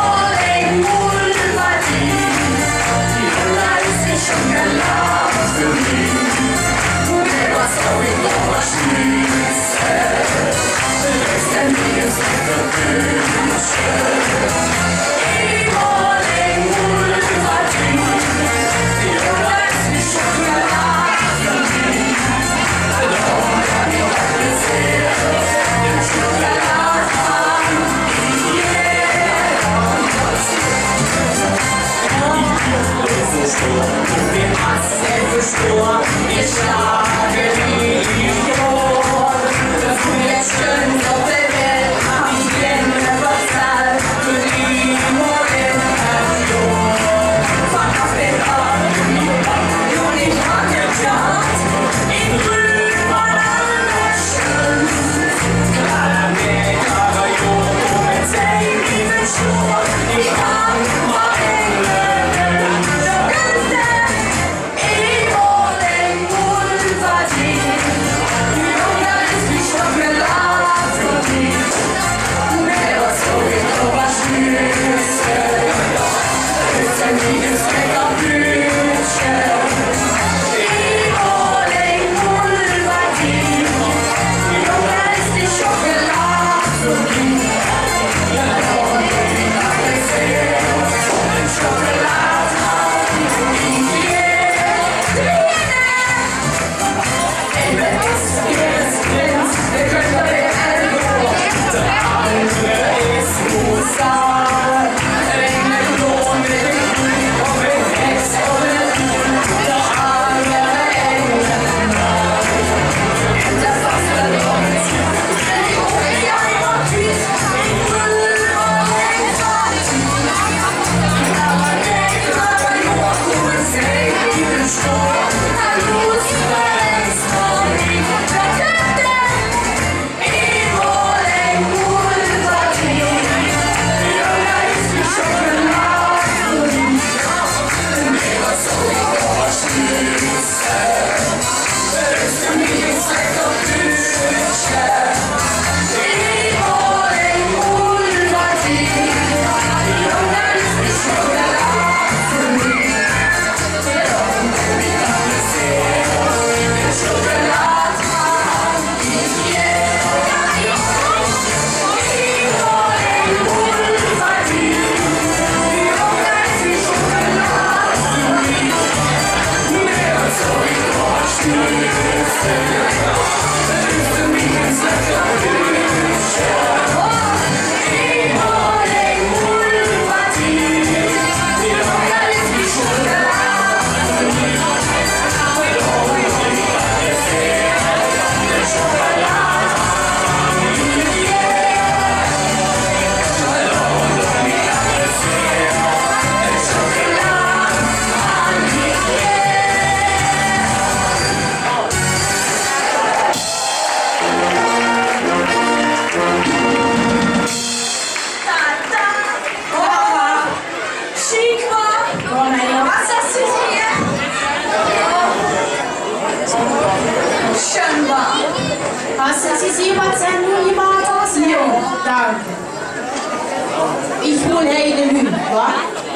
Ich wil hele nu, wa?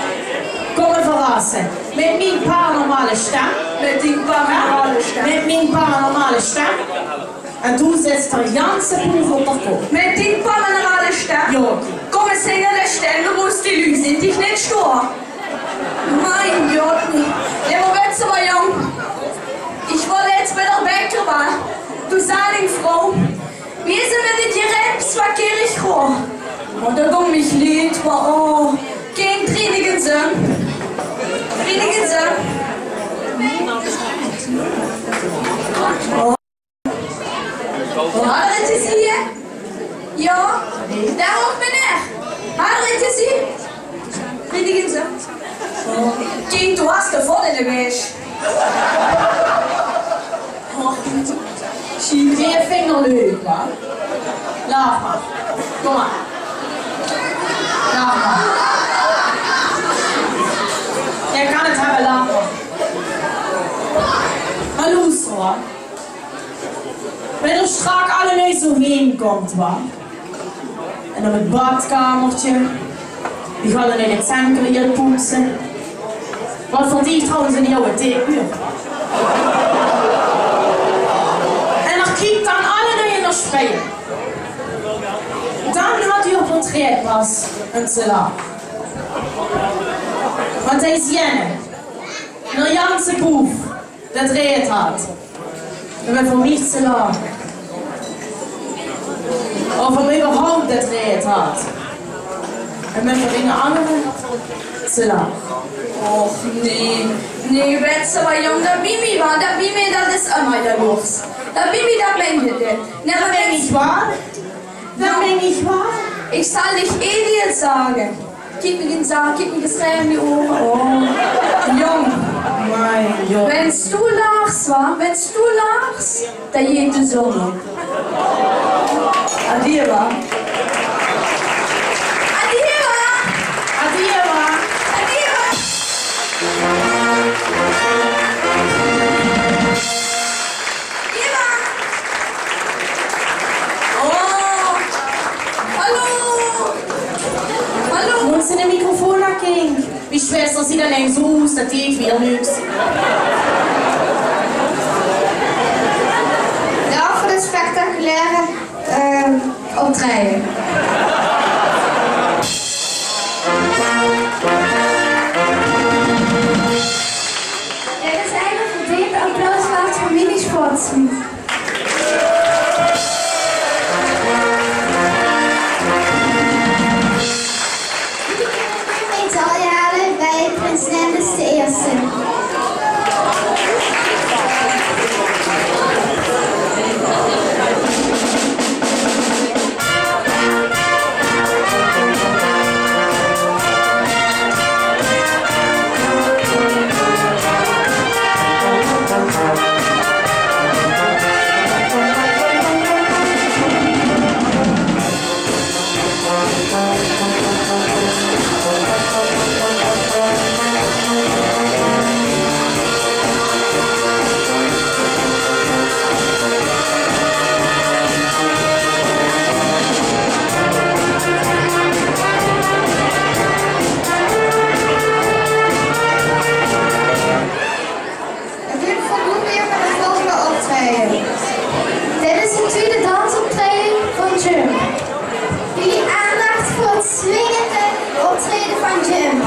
Kom me verrassen. Met mijn paranormale stem. Met die paranormale stem. Met mijn paranormale stem. En toen zet er ganze boel op de kop. Met die paranormale stem? Ja. Kom eens zingen de Stelle, wo es die Lüge sind, dich nicht stur. Mein Gott, ja, wo wird's aber jung? Ich wollte jetzt wieder weg, war. Du sagst, Frau, wie sind wir denn direkt zur Kirche gekommen? Und da ging mich Lied, oh, gegen Trinigen Söhn. Trinigen Söhn. Hadden Sie hier? Ja, daar ook meneer. Hadden Sie? Trinigen Söhn. Kind, du hast de volle in de weg. Zie je vinger leuk, wa? Laat maar. Kom maar. Laat maar. Jij kan het hebben, laat maar. Maar luister, wa? Wanneer strak alle neus zo heen komt, wa? En op het badkamertje. Die gaan dan in het zanker hier poetsen. Wat verdient trouwens een jouw theeuur? En dan kijkt dan alle naar je spelen. Dan had u op het rijdt pas een cela. Want hij is jenne. Een Janse boef dat rijdt had. En we voor niets te lachen. Of hem überhaupt dat rijdt had. En met voor een andere te lachen. Och nee, nee, weet ze wat jong, dat Mimi war, dat Mimi dat is immer der los. Dat Mimi dat ben je dit. Dat ben ich wahr? Dat ben ich wahr? Ich soll dich dir sagen. Gib mir den Sarg, gib mir das Rehm in die Ohren. Oh, jung. Mein Gott. Wenn's du lachst, wa? Wenn's du lachst, dann geht die Sonne. Adieu, wa? Adieu, wa? Adieu, wa? Adieu, wa? Moet ze de microfoon naar King? Wie schwer dat ziet er niet zo dat die veel niks. Ja, voor de spectaculaire optreden. Dit is eigenlijk een verdiende applaus waard voor Minisport. Medaille halen bij Prins Nennis de Eerste. Dit is de tweede dansoptreden van Jump. Jullie aandacht voor het swingende optreden van Jump.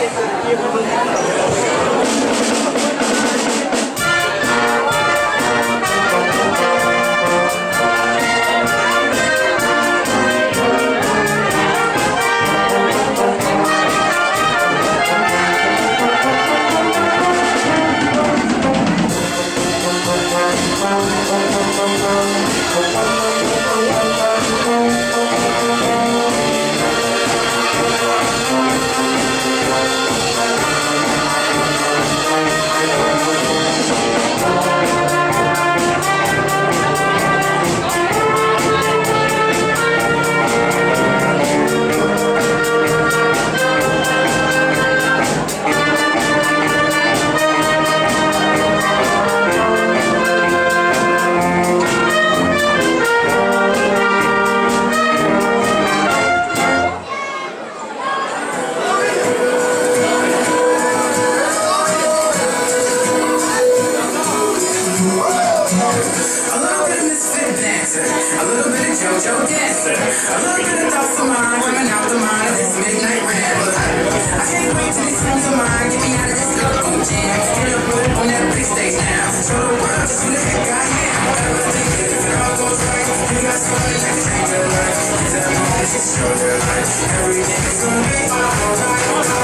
A little bit of JoJo dancer, a little bit of thoughts of mine, coming out the mind of this midnight rambler. I can't wait till these friends of mine get me out of this local jam. Get up, put on that big stage now. Show the world just who the heck I am. If it all goes right, you got something that can change your life. It's a moment, just show your life. Everything is gonna be alright,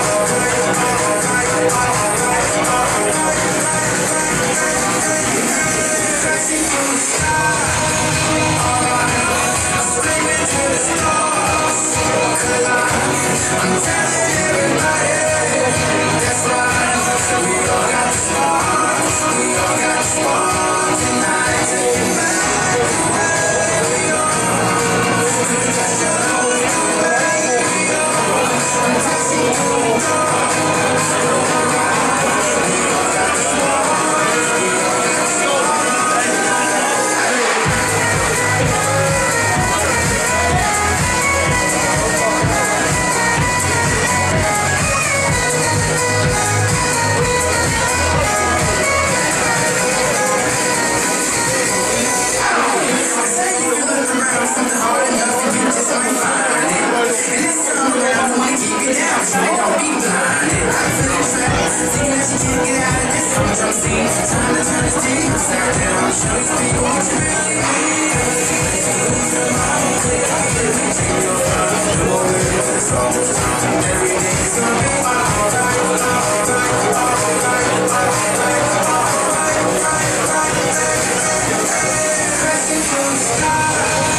I'm telling everybody, that's right. We all got the spark, we all got the spark tonight. Take it back to where we are. Just know where we are. I'm passing through the door. We all got the spark, we all got the spark tonight. Something hard enough and you just might find it. And this time around, I wanna keep it down, so I don't be behind it. I'm feeling trapped, thinking that you can't get out of this humdrum scene. Time to turn this deep upside down, show these people what you really need. Everything's gonna be crashing through the sky.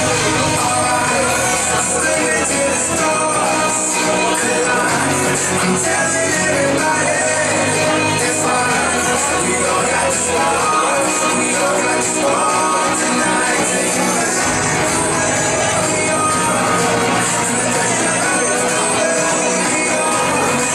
I'm telling everybody, that's why we all got the spark, we all got the spark tonight. Take it back to where we are.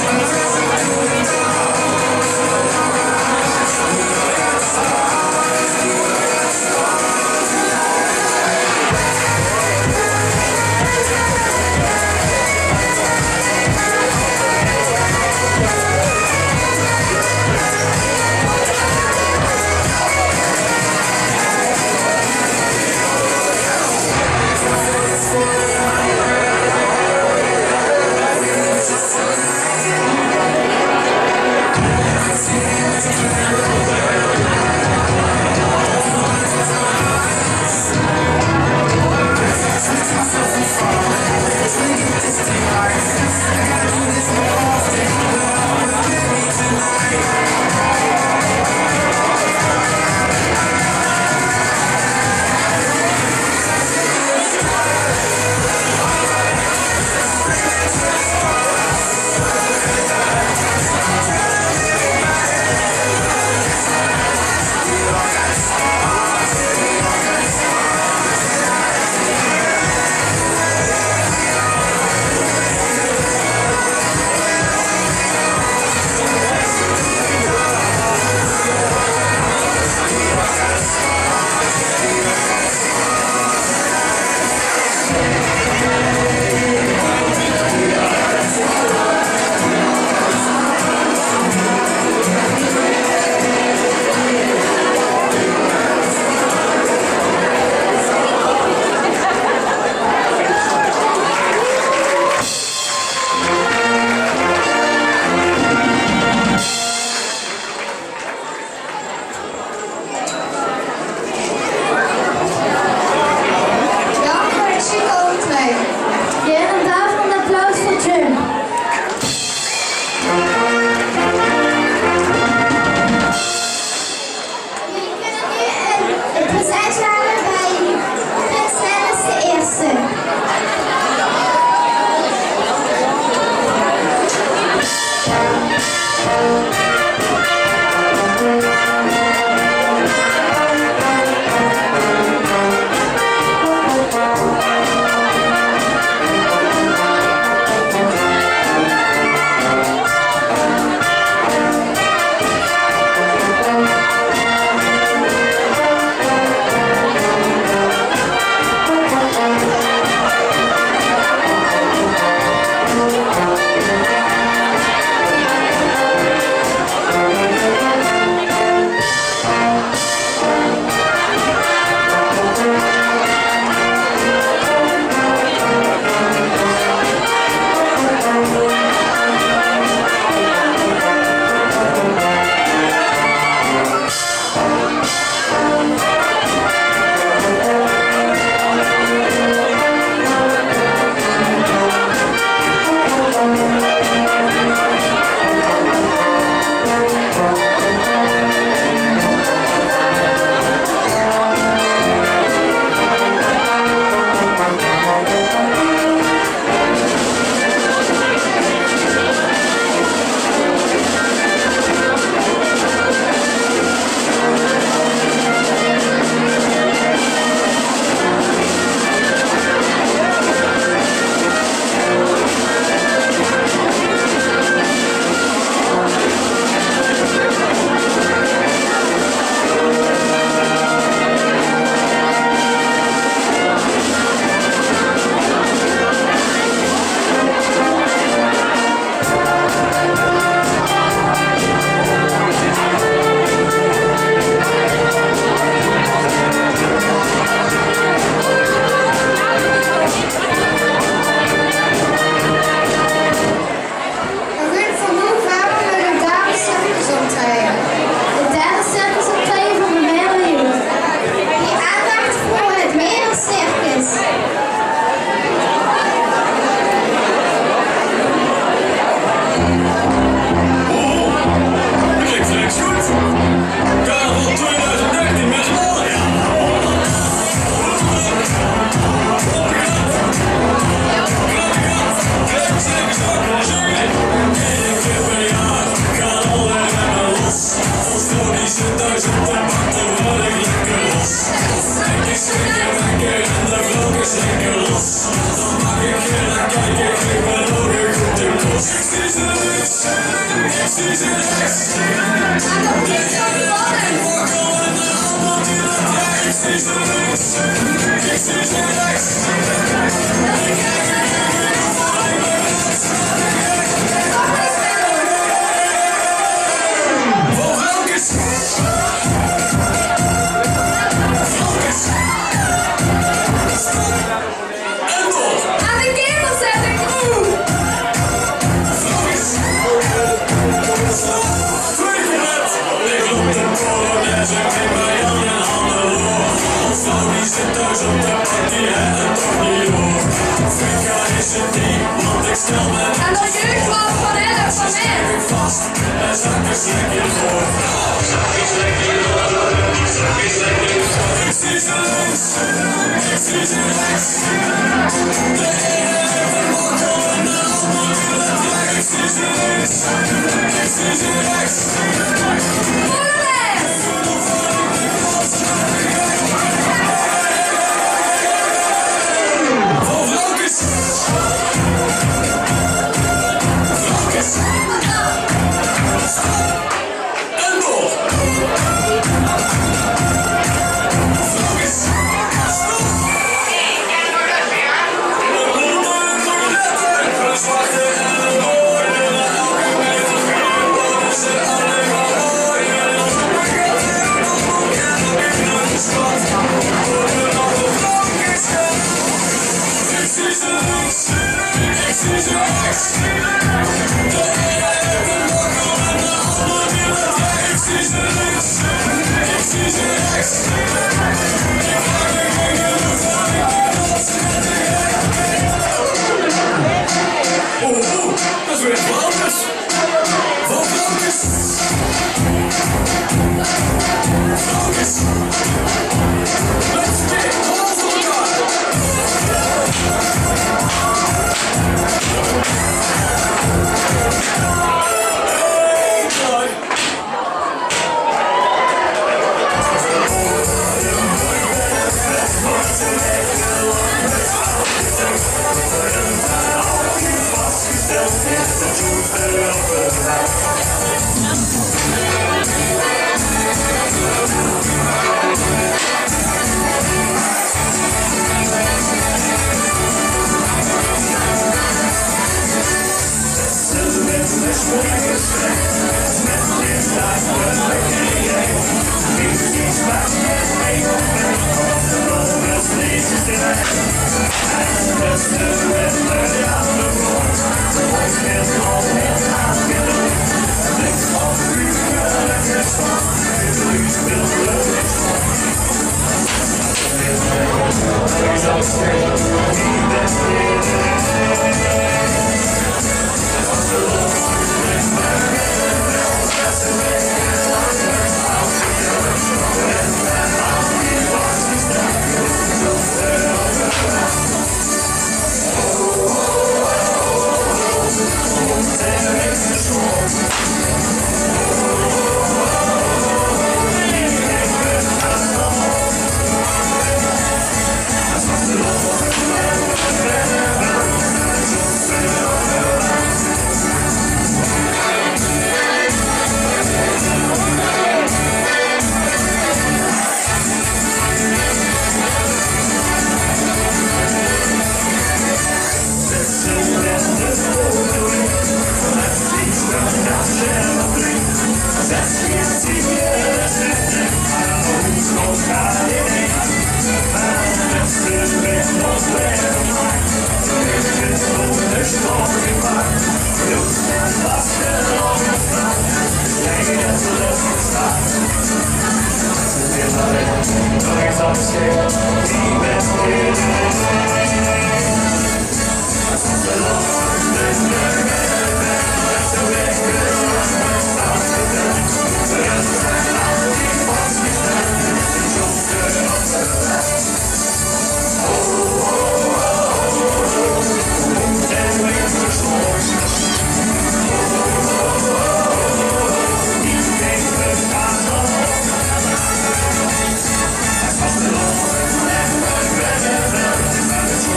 En de jeugdwacht van Ellen van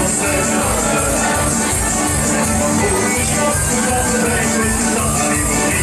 Thank you.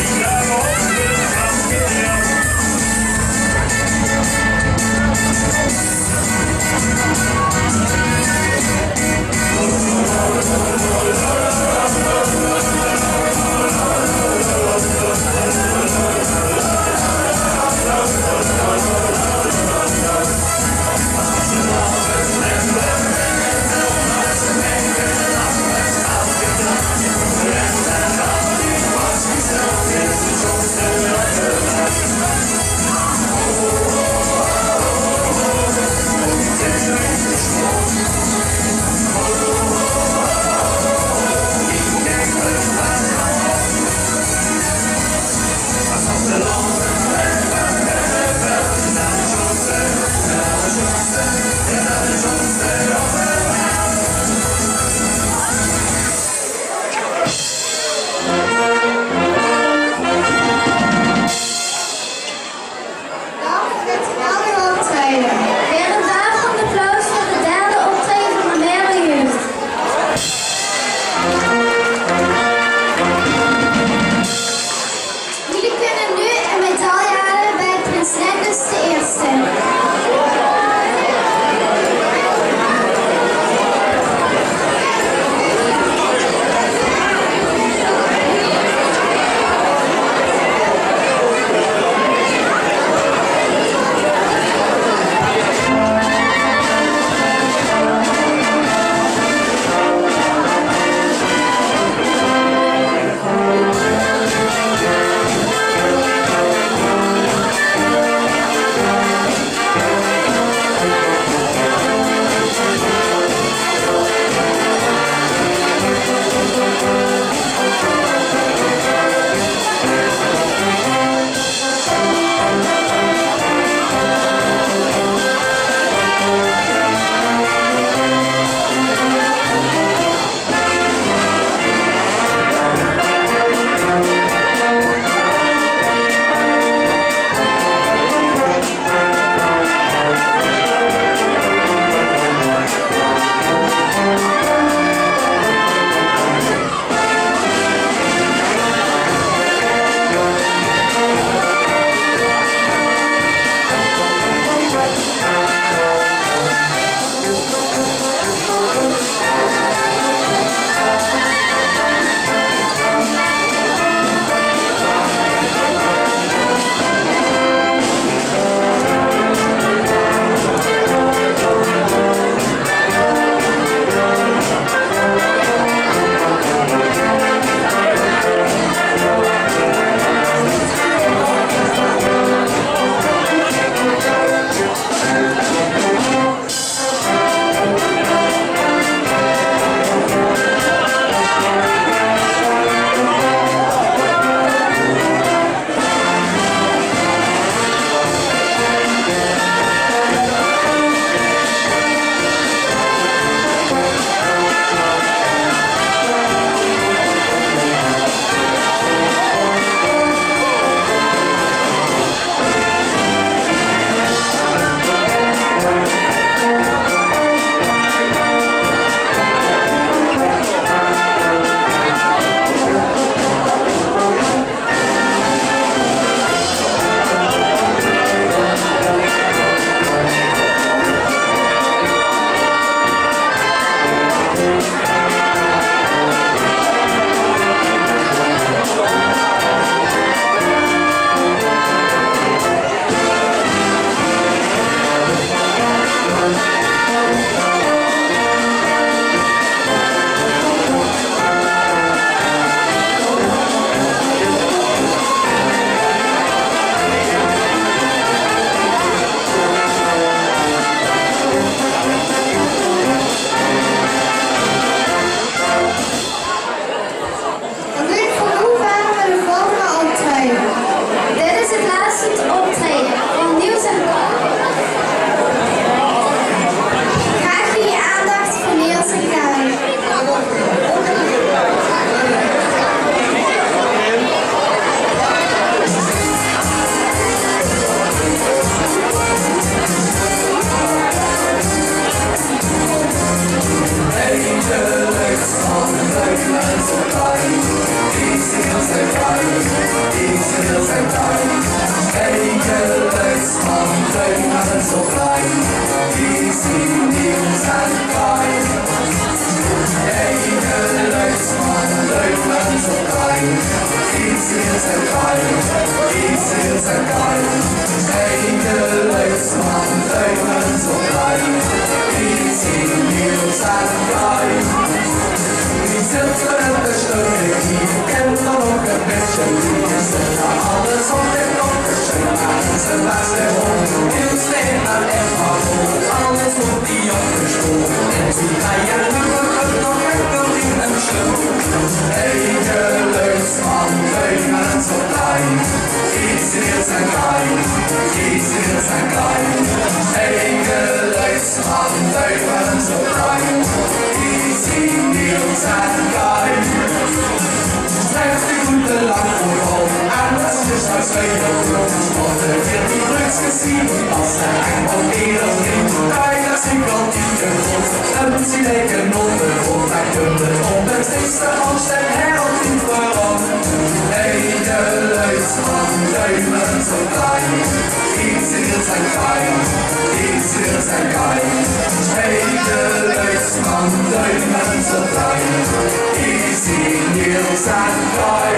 de beste hond. Heel steen aan en hard, alles op die opgeschoten. En toen hij er nog enkel in een show. Hey, geluidsman, leuk en zo blij. Iets is een guy, iets is een guy. Hey, geluidsman, leuk en zo blij. Iets is een guy. Treft die goede lang vooral. En dat is uit tweede grond. Want er werd die drugs gezien. Als ze enkel eerder ging. Hij dat zie wel die de grond. En ze leken onder grond. Hij kunde op het eerste angst en herald niet vooral. Hey, de luidsman, duimen zo blij. Iets is een guy, iets is een guy. Hey, de luidsman, duimen zo blij. Iets is een guy.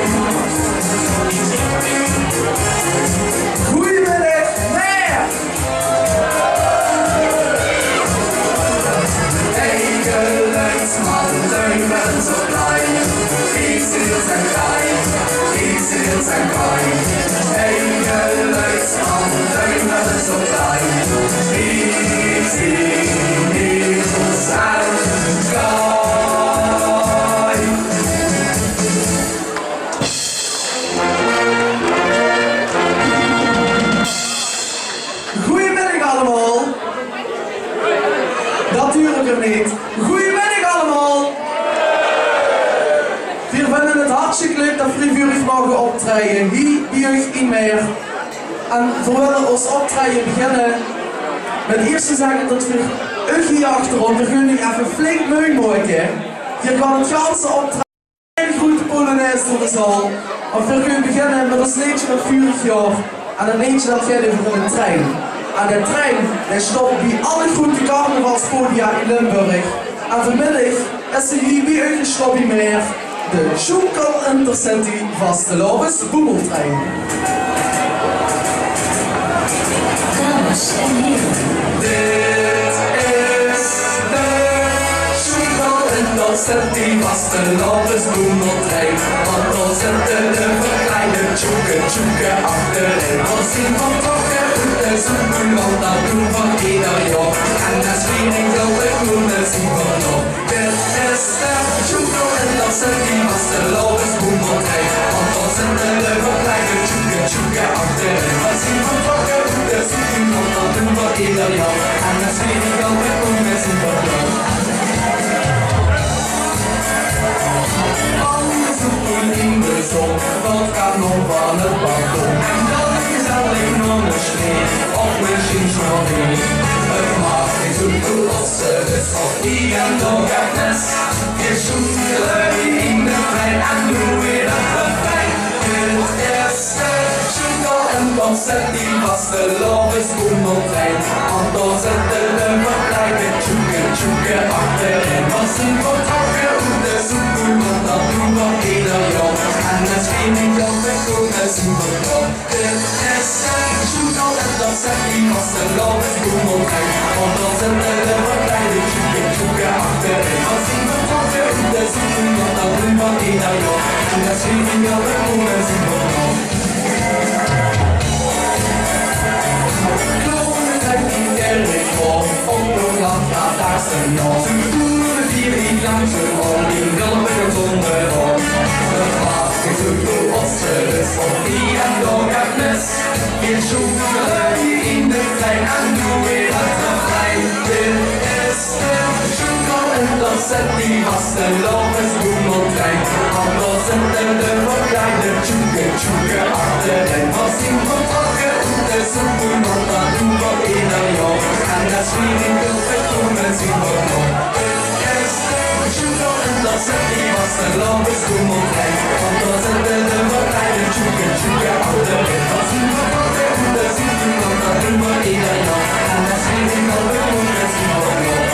Goedemiddag, meneer! Hey, de luidsman, duimen zo blij. Iets is een guy, iets is een guy. Hey, de luidsman, duimen zo blij. Iets is een guy. Goedemiddag allemaal. Natuurlijk niet. Goedemiddag allemaal. We vinden het hartstikke leuk dat we vurig mogen optreden. Hier bij euch in meer. En we willen ons optreden beginnen met eerst te zeggen dat we euch hier achterom, we gaan nu even flink mooi maken. Je kan het ganse optreden. Een grote polonaise door de zaal. Of we gaan beginnen met ons liedje met vurig jaar. En een liedje dat gaat over een trein. En de trein die stopt bij alle grote carnavalspodia in Limburg. En vanmiddag is er hier bij euch gestopt meer de Junker Intercity Vastelovens Boemeltrein. Dames en heren. Dit is de Junker Intercity Vastelovens Boemeltrein. Want dan zitten de kleine tjoeken achterin. Als zien van trokken is een buurland, dat doen van ieder jaar. En dat is weer een grote groene zien van nog. Dit is de Junker Intercity Vastelovens Boemeltrein. Want dan zitten de kleine tjoeken achterin. Als zien van trokken is een buurland, dat doen van ieder jaar. En dat is weer een grote groene zien van nog. Alles zoeken in de zon, dat kanon van het balkon. En dan is alleen nog een sneeuw, of misschien zo niet. Het maakt niet zo goed als dus of die en nog het nest. Je zoeken in de trein en doen weer dat refrein. Dit is de Junker Intercity Vastelovens Boemeltrein. Want dan zitten de kleine tjoeken achterin. Wat zien voor trokken op de zoekbuurman, dat doen we ieder jaar. En dat is geen enkel weggooien zien voor jou. Dit is de Junker Intercity Vastelovens Boemeltrein. Want dan zitten de kleine tjoeken achterin. Wat zien voor trokken op de zoekbuurman, dat doen we ieder jaar. En dat is geen enkel weggooien zien voor jou. Erik voor, op het land gaat daar zijn nog. Ze voelen het hier niet langs hun oor, die willen gezonde oor. Het maakt niet zo goed als ze is, of die en door het mis. Hier zoeken in de trein en doen weer het refrein. Dit is de Junker Intercity Vastelovens Boemeltrein. Want dan zitten de kleine tjoeken achterin. Wat zien we trokken op de zoekbuurman, dat doen we ieder jaar. En dat is weer een heel groene zien we nog. Dit is de Junker Intercity Vastelovens Boemeltrein. Want dan zitten de kleine tjoeken achterin. Wat zien we trokken op de zoekbuurman, dat doen we ieder jaar. En dat is weer een heel groene zien we nog.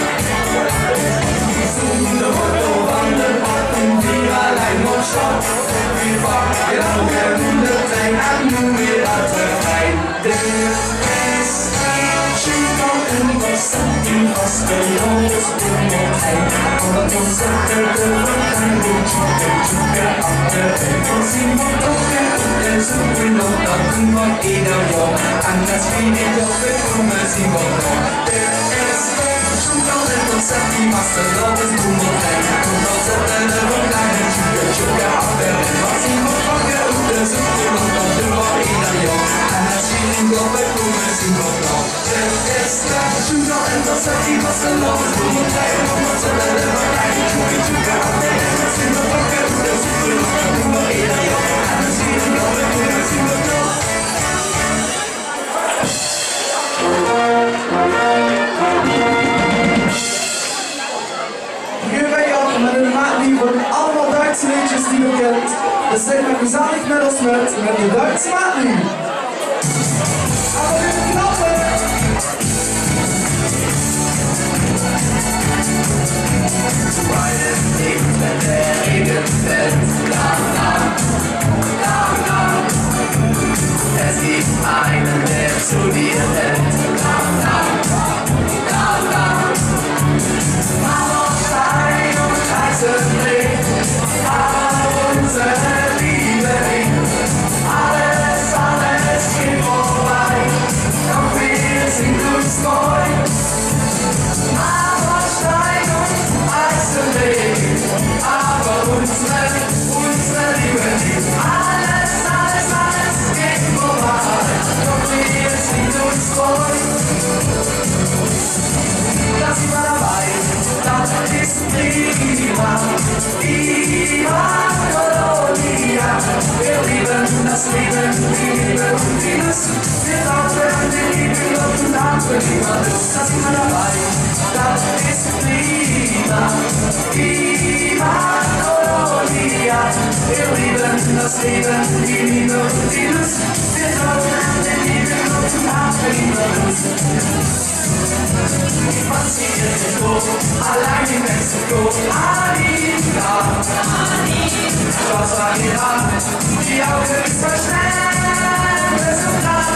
Zoom de wortel van de pakken, die alleen nog staat. Wie vaak je dan in de trein en nu weer uit de trein. Dit is de Junker Intercity Vastelovens Boemeltrein. Want dan zitten de kleine tjoeken achterin. Wat zien we toch, het is een buurland, dat doen we ieder jaar. En dat vind ik op het bloemen zien we nog. Dit is zo'n kant en concept die master dat is bloemenlijn. Toen dan zetten we een kleine tjoeke af en wat zien we pakken op de zoeken nog dat doen we ieder jaar. En dat vind ik op het bloemen zien we nog. Dit is zo'n kant en concept die master dat is bloemenlijn. Toen dan zetten we een kleine tjoeke af en wat zien we pakken op de zoeken nog dat doen we ieder jaar. En dat vind ik op het bloemen zien we nog. Met een maatlief van allemaal Duitse liedjes die we kent. Dus zeg maar gezellig met ons met de Duitse maatlief. Allemaal even knappen! Wenn der Regen fällt, lang, lang, lang, lang. Es gibt einen, der zu dir hält, lang, lang, lang, lang. Aber Stein und Eisenblick, aber unsere Liebe nicht. Alles, alles geht vorbei, doch wir sind uns treu. Aber Stein und Eisenblick, aber unsere Liebe nicht. Alles, alles, alles geht vorbei, doch wir sind uns treu. Das war dabei, das ist prima, prima, Colonia. Wir lieben das Leben, die Liebe und die Lust. Wir brauchen die Liebe und haben immer Lust. Das war dabei, das ist prima, prima, Colonia. Wir lieben das Leben, die Liebe und die Lust. Wir brauchen die Liebe und haben immer Lust. Ich spaziere hoch, allein in Mexiko, Anita, Schwarz war die Hand, die Augen ist verschwemmt, so klar.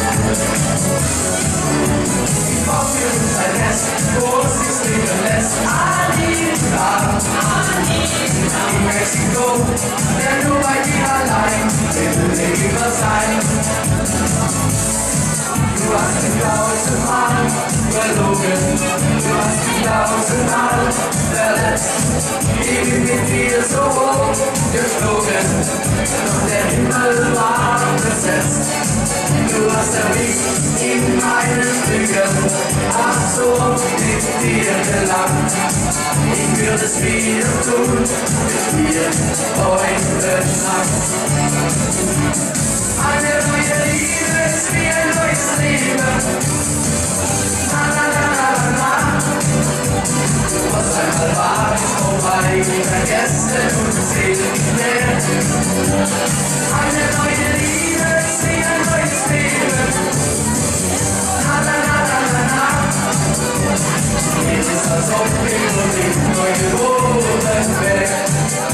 Ich brauch mir ein Nest, wo es sich leben lässt, Anita, in Mexiko, denn nur bei dir allein will Leben sein. Du hast die tausendmal verlogen, du hast die tausendmal verletzt. Ich bin mit dir so hoch geflogen, doch der Himmel war besetzt. Du hast erwischt in meinen Flügeln, ach so mit dir gelangt. Ich würde es wieder tun, mit dir heute Nacht. Eine neue Liebe ist wie ein neues Leben. Na, na, na, na, na. Was einmal war, ist vorbei, vergessen und zählen nicht mehr. Eine neue Liebe ist wie ein neues Leben. Na, na, na, na, na, na. Es ist, als ob wir nicht neu geboren wären.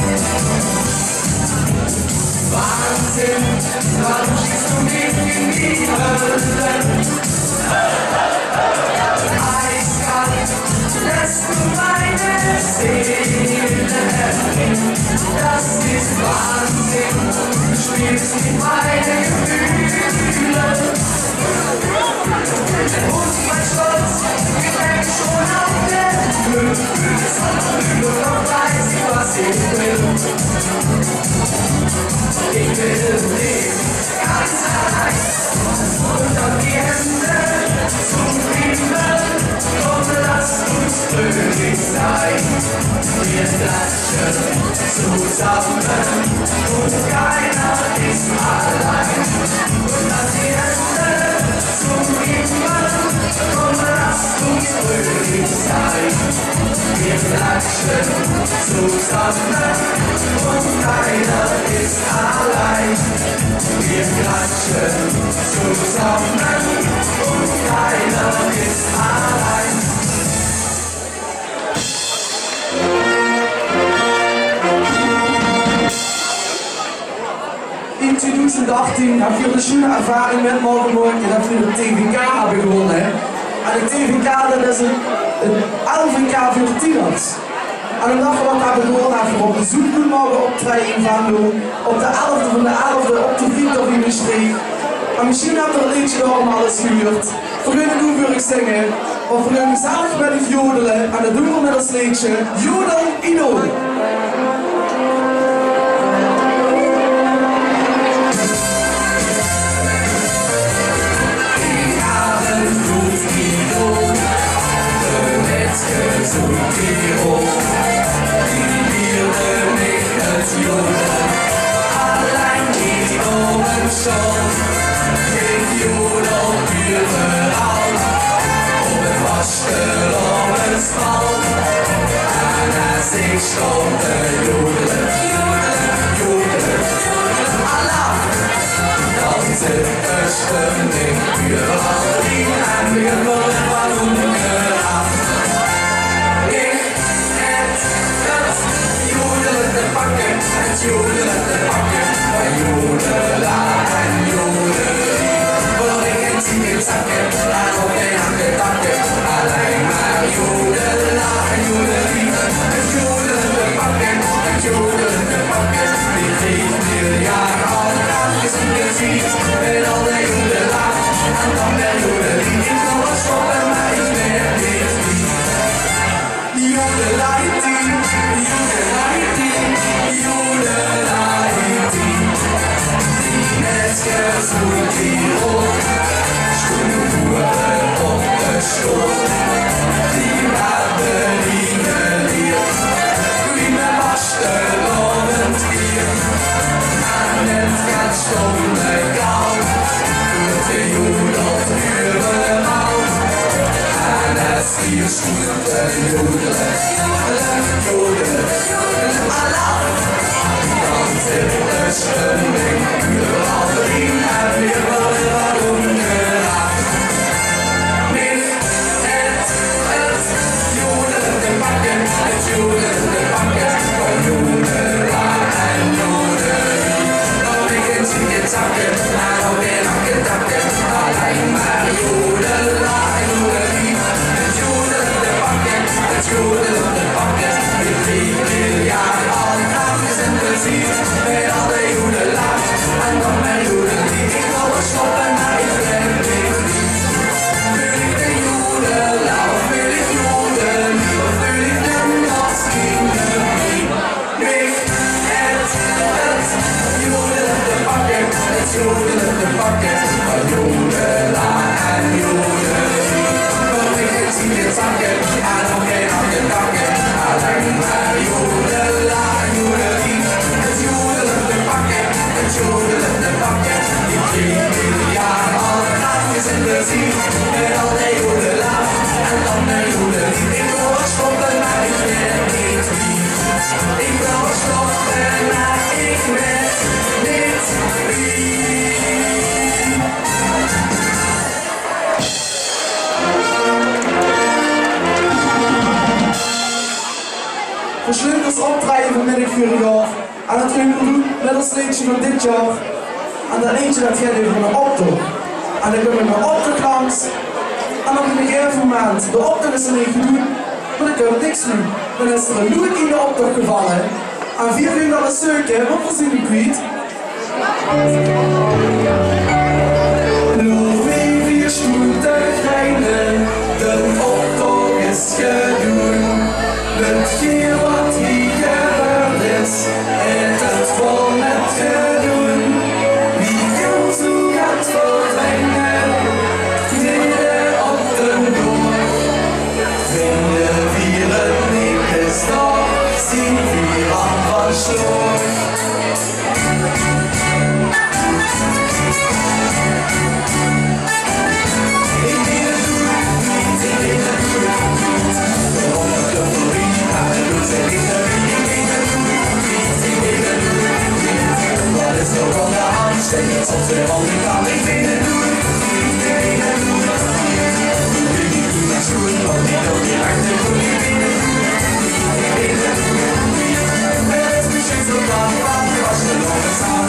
Wahnsinn, wann schießt du mich in die Hölle? Eiskalt lässt du meine Seele ergehen. Das ist Wahnsinn, du spielst mit meinen Gefühlen. Und mein Stolz gefällt schon auf der Höhe. Nur noch weiß ich, was ich will. Ich will leben ganz allein und an die Hände zum Himmel. Komm, lass uns fröhlich sein. Wir klatschen zusammen und keiner ist allein. Und an die Hände zum Himmel. Komm, lass uns fröhlich sein. Wir klatschen zusammen und keiner ist allein. Wir klatschen zusammen und keiner ist allein. In 2018 heb je de schöne ervaring met mogen gemaakt en dat we de TVK hebben gewonnen. En de TVK dat is een 11k voor de tieners. En dan dachten we wat hebben gewonnen, hebben we op de zoekdoen mogen optreden van doen. Op de 11e van de 11e op de Vriendhof-industrie. En misschien habt ihr ein Liedje daarom alles gehuurd. Voor jullie doen wil ik zingen. Of voor jullie gezellig met ik jodelen. En dat doen we met als liedje Jodel Idol. Allein die Augen schon, ik jodel überall, op het wastel op het strand. En als ik stond te jodelen, Allah, dan zit er stemming überall in en weer nooit waarom af. Het jodelen te pakken, van jodela en jodelie. Voor ik het zie in zakken, laat op geen handen takken. Alleen maar jodela en jodelie. Het jodelen te pakken, het jodelen te pakken. Die 3 miljard al is in de ziet, met al de jodela. En dan de jodelie, ik wil wat stoppen, maar ik ben dit niet. Jodela in 10, jodela in 10. Zoet die rot, schoenen op de stoel. Die hebben die geleerd, wie me wastelend hier. En het gaat zonder kou, doet de jodelt überall. En het hier schoenen te jodelen, jodelen, Allah. Dan zit de stemming überall erin en weer waarom geraakt. Met het jodelen te pakken, het jodelen te pakken. Van jodela en jodelie. Dan ik het zie het zakken, maar dan weer nakken takken. Alleen maar jodela en jodelie. Het jodelen te pakken, het jodelen te pakken. Die 3 miljard al is in de ziet, met al de jodelaar. En dan mijn jodelie, ik wil wel stoppen, maar ik ben dit niet. Wil ik de jodelaar, of wil ik jodelie, of wil ik de maskinderie? Weet het jodelen te pakken, het jodelen te pakken. Van jodelaar en jodelie. Want ik het zie het zakken, en nog geen handen takken. Alleen maar jodelaar en jodelie. Het jodelen te pakken, het jodelen te pakken. Die 3 miljard al is in de ziet, met al de jodelaar. En dan de jodelie. Ik wil wat stoppen, maar ik ben niet wie. Ik wil wat stoppen, maar ik ben niet wie. Verschillende optreden van middag voor jaar. En dat gaan we doen met als liedje van dit jaar. En dan eentje dat gaat even van een optocht. En dan kunnen we naar optocht langs. En op een gegeven moment, de optocht is er niet doen, maar dan kunnen we niks doen. Dan is er een lood in de optocht gevallen. En 4 uur naar de zoeken, wat was die kwijt? Nog weer 4 stoeten rijden, de optocht is gedaan. Het keer wat hier gebeurd is, het vol met gedoen. Wie kan zo gaat verdwijnen, kneden op de door. Vinden wir het niet is toch, zien wir aan van sloor. Op de handen kan ik binnen doen. Ik doe mijn schoen, want ik wil die achter voor je binnen. Het is misschien zo lang, want je was er nog eens aan.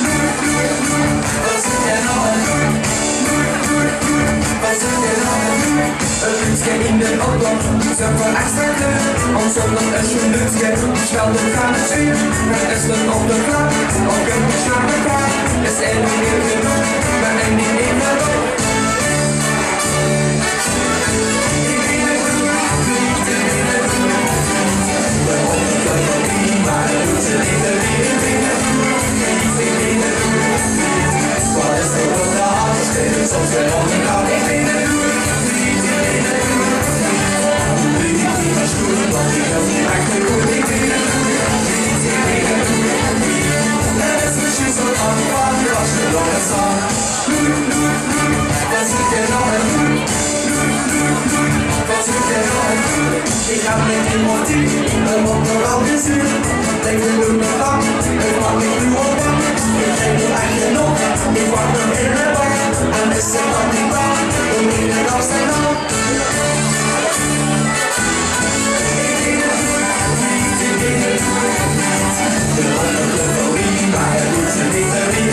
Wat zit jij nou aan doen? Wat zit jij nou aan doen? Het luchtje in de auto, zo'n voor extra kleur. Om zonder een schoen luchtje, spel door gaan het weer. Het is een op de klap, op een snakke kaart. Is er niet meer genoeg, en die dingen ook. Soms weer op de kant, ik weet het doen. Die was goed, want die was niet echt te goed. Ik weet het doen. Het is misschien zo aanvaard als je nog eens zag. Wat zoek je nou en doen? Wat zoek je nou en doen? Ik heb niet emotief, dat wordt nog al gezien. Denk we doen nog lang, ik mag niet nu op. Ik geef nu eigenlijk nog, ik wacht nog in de bak. En is het dan niet waar, dan moet je het afstaan op. De handen van wie, maar het doet ze niet te wie.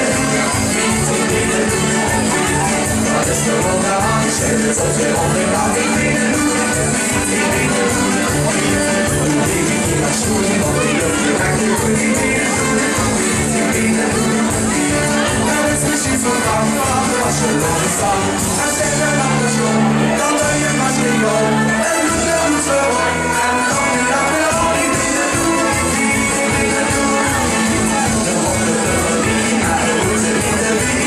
Wat is er op de hand? Zet het op zijn handen, laat ik weten. Die was schoen, want die lucht je raakt nu goed niet meer. Het is misschien zo lang, als je nog eens zag. En zet je naar de schoen, dan ben je maar stil. En doe je goed zo, en dan ben je weer al die dingen doen. De honden van wie, maar de doet ze niet te wie.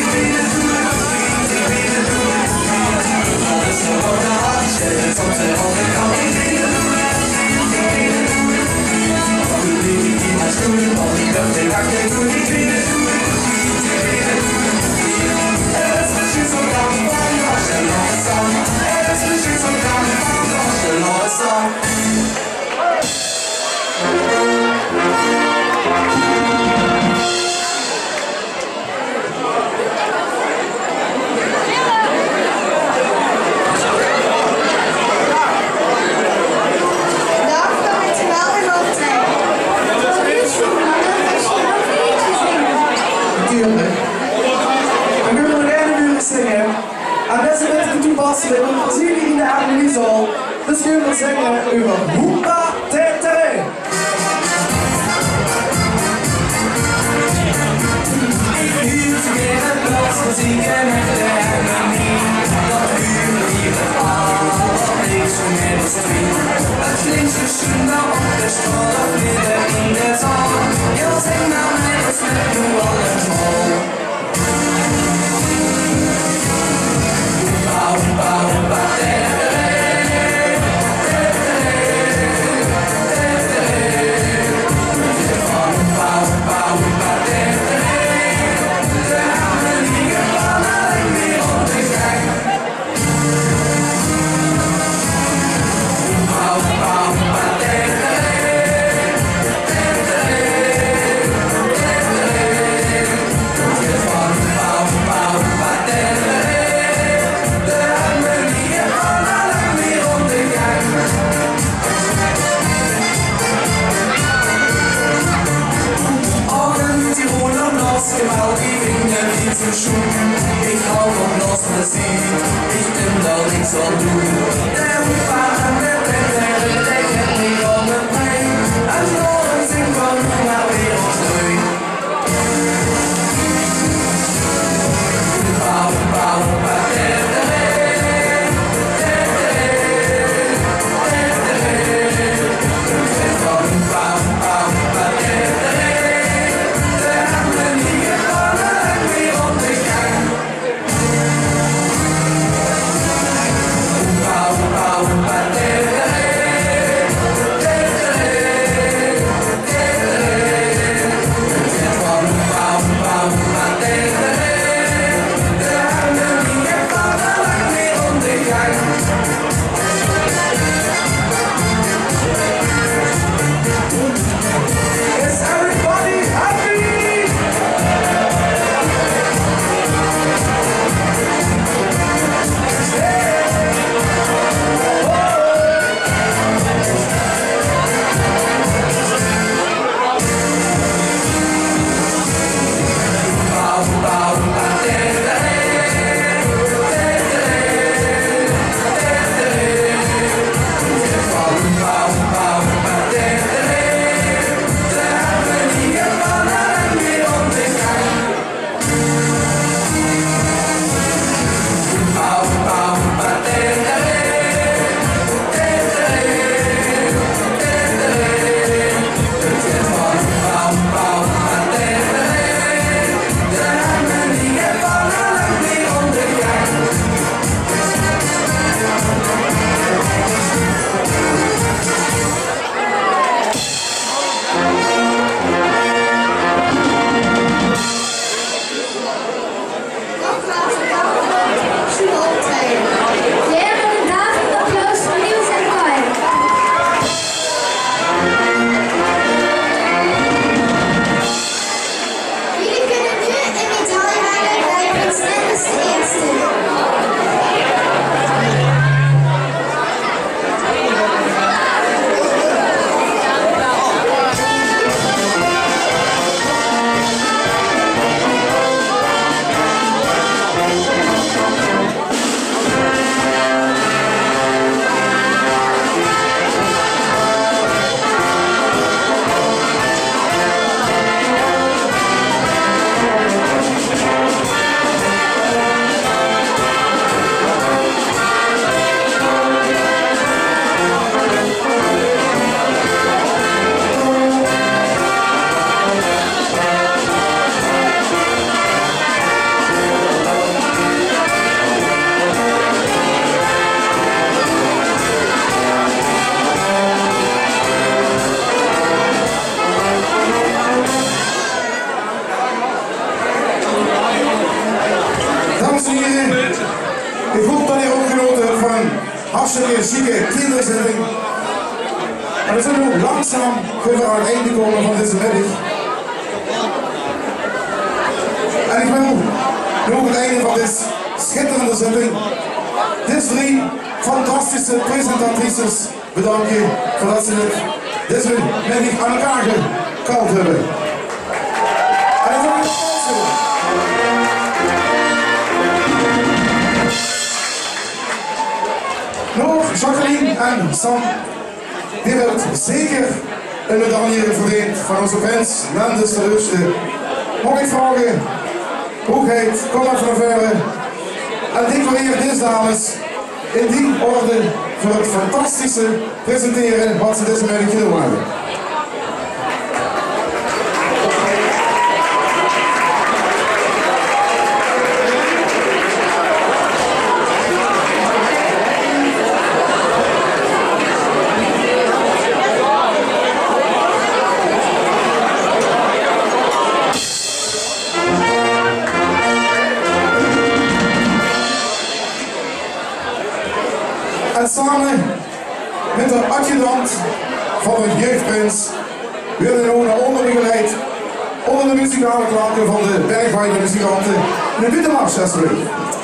Dat is zo op de hand, zet het op zijn handen, kan niet dingen doen. Die maar schoen, want die lucht je raakt nu goed niet meer. We zien hier in de Adeliezaal. Dus kunnen we zeggen over Hoemba Tere. Hier weer het blas muziek en echte harmonie. Dat uur hier het al, niks zo met ons vriend. Het klinkt zo schön nou op de school of midden in de zaal. Je zing nou met ons met nu allemaal. Hoemba, hoemba, tere. Ik hou van los muziek, ik bin da niks aan doen. Der Hoemba en de tere, ik heb niet al met mij. En nog een zin van Hoemba weer ons leuk. Hoemba, hoemba, hoemba, tere. dames en heren, ik hoop dat je ook genoten hebt van een hartstikke zieke kinderzitting. En we zullen ook langzaam verder aan het einde komen van deze middag. En ik wil nu ook het einde van deze schitterende zitting deze 3 fantastische presentatrices bedanken voordat ze deze middag aan elkaar gekald hebben. En ik wil nog Jacqueline en Sam, die hebben zeker een medaille verleend van onze prins Mendes de Rusje. Mag ik vragen, hoogheid, kom even naar voren en decoreer deze dames in die orde voor het fantastische presenteren wat ze deze middag gedaan hebben. En samen met de adjudant van de jeugdprins willen we nu onderbegeleid onder de muzikale klanken van de bergwijde muzikanten in de Buitenmars terug.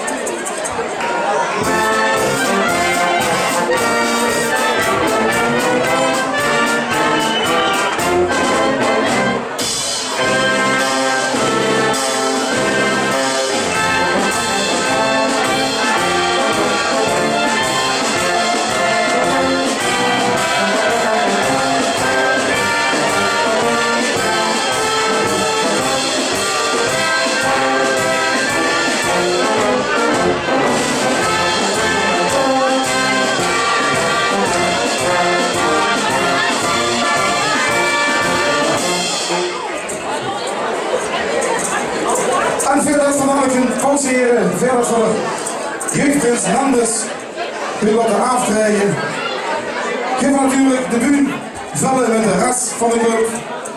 En verder van namelijk een pauzeren, verder van de jeugdprins Mendes wil laten afrijden. Geef natuurlijk de buurt vullen met de rest van de club.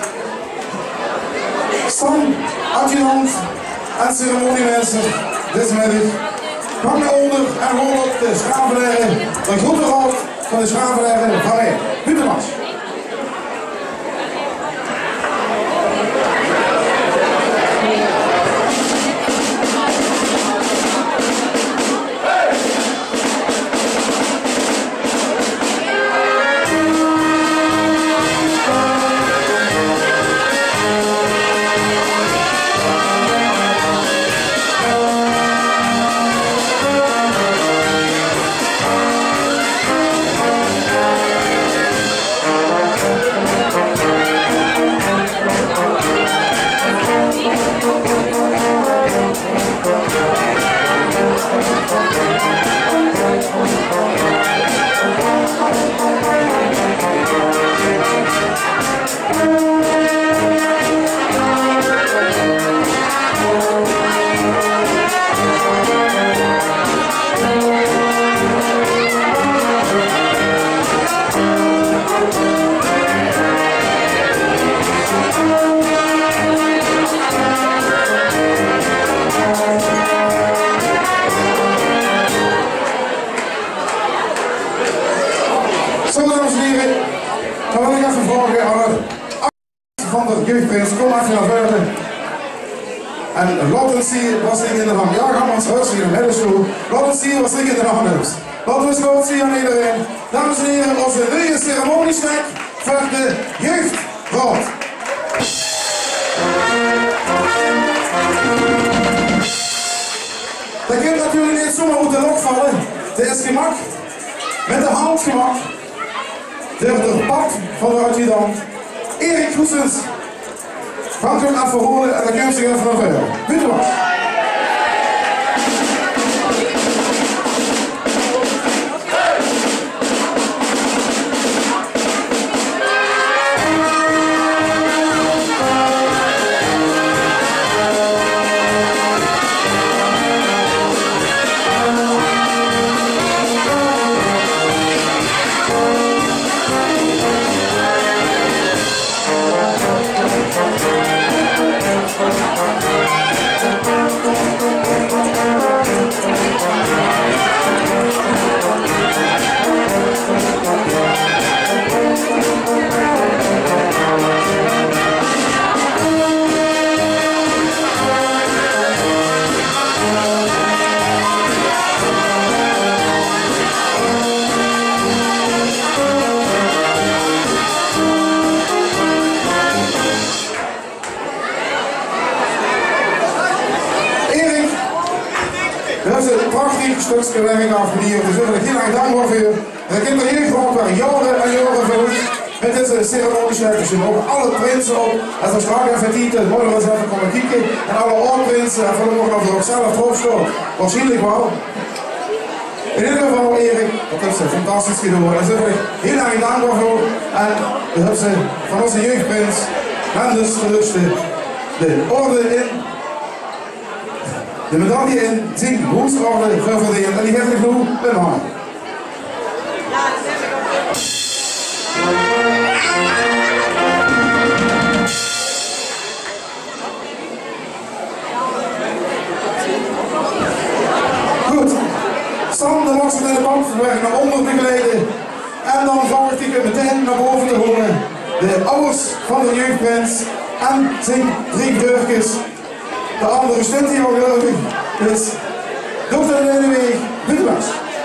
Stam, adjudant en ceremoniemeester deze middag. Pak me onder en rol op de Schravenaren, de grote raad van de Schravenaren van mij. Buitenmars. Zo, dames en heren, dan wil ik even vragen aan de van de jeugdprins, kom even naar buiten. En laat ons zien wat zich in de hand. Ja, gaan we ons huis hier in de middenschool. Laat ons zien wat zich in de hand is. Laten we eens goed zien aan iedereen. Dames en heren, onze nieuwe ceremoniestek voor de jeugdraad. Dat kind natuurlijk niet zomaar uit de lok vallen. Dat is gemak. Met de hand gemak. De pad van de adjudant. Erik Goesens. Van hem aan verhoren en dan komt zich even naar verder. Buitenmars. Thank you. een prachtig stukje werk afgediend. Dus daar wil ik heel erg dankbaar voor. De kinderjeugdraad waar jaren en jaren voor. Met deze ceremonie schrijven ze ook alle prinsen op. Als er straks even tieten, worden we eens even komen kijken. En alle oorprinsen, en voor nog of er zelf erop staat. Waarschijnlijk wel. In ieder geval, Erik, dat heeft ze fantastisch gedaan. Daar zijn we heel erg dankbaar voor. En we hebben ze van onze jeugdprins, Mendes, de orde in, de medaille in, zijn hoedsorde ververdeeld. En die geeft ik nu bij mij. Goed, Sam de Laksen in de Bankverweg naar onder te glijden. En dan volgt ik meteen naar boven te horen. De ouders van de jeugdprins en zijn 3 burgers. De andere stond hier al gelukkig. Dus, dokter Lenneweg, Budwas.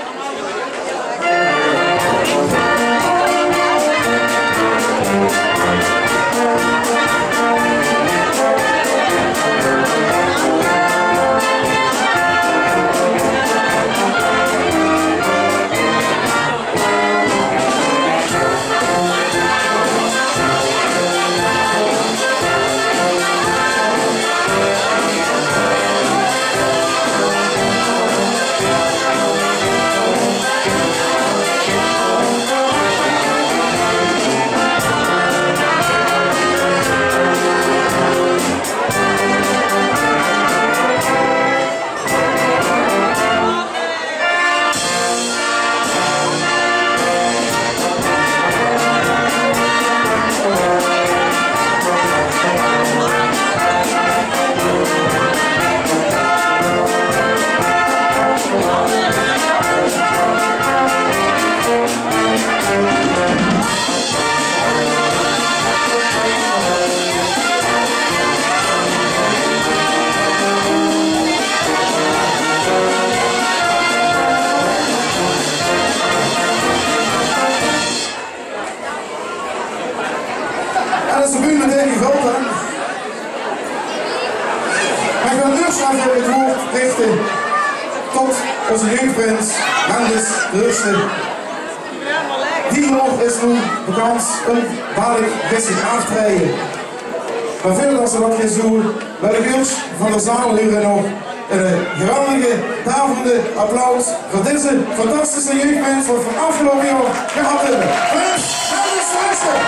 Tot onze jeugdprins, Mendes, de Russen. Die nog is nu bekend een dadelijk gisteren aantreden. Maar veel als ze dat gaan doen, wil ik u van de zaal hier nog een geweldige, daverende applaus voor deze fantastische jeugdprins wat van afgelopen jaar gehad hebben. Prins Mendes de Russen!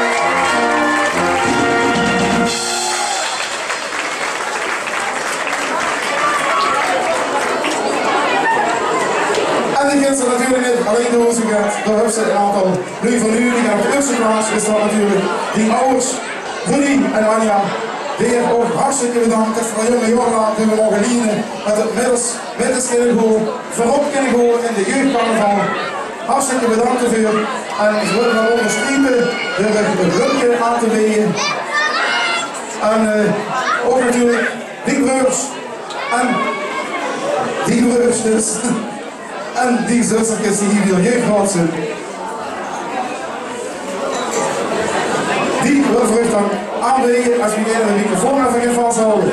En die kind ze natuurlijk niet alleen door ze gaat. Daar hebben ze een aantal nu van u. Die gaan op de eerste plaats is dat natuurlijk die ouders, Rudy en Anja. Die hebben ook hartstikke bedankt. Het voor jonge jaren die we mogen dienen. Met het middels kunnen gaan, voorop kunnen gaan in de jeugdcarnaval. Hartstikke bedankt ervoor. En ze willen dan onderstrepen door een rupje aan te wegen. En ook natuurlijk die broers. En die broers dus. En die zustertjes die hier weer jeugdgraad zijn. Die wil voor dan aanwegen als we hier de microfoon even in vasthouden.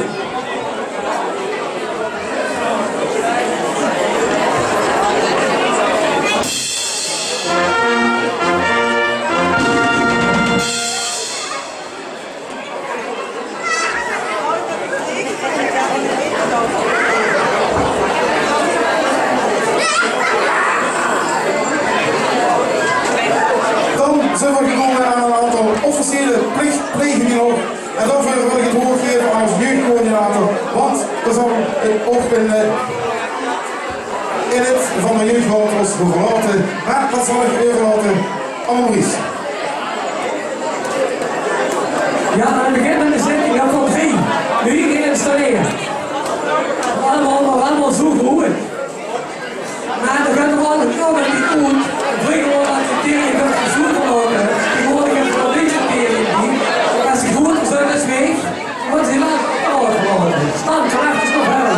Zijn we gekomen aan een aantal officiële plichtplegingen ook. En daarvoor wil ik het woord geven aan onze jeugdcoördinator. Want er zal ook in het van de jeugdraad ons verlaten. Maar dat zal ik overlaten aan Maurice. Ja, aan het begin van de zitting, dat komt 3. Nu hier installeren. Allemaal zo goed. Maar er gaat nog altijd nog met die koet. Vliegen we dat de tegen gaat verzoeken worden. Die worden in van deze tegen. Als die goed is uit de weg, wordt ze laat ouder worden. Stand, kracht is nog helder.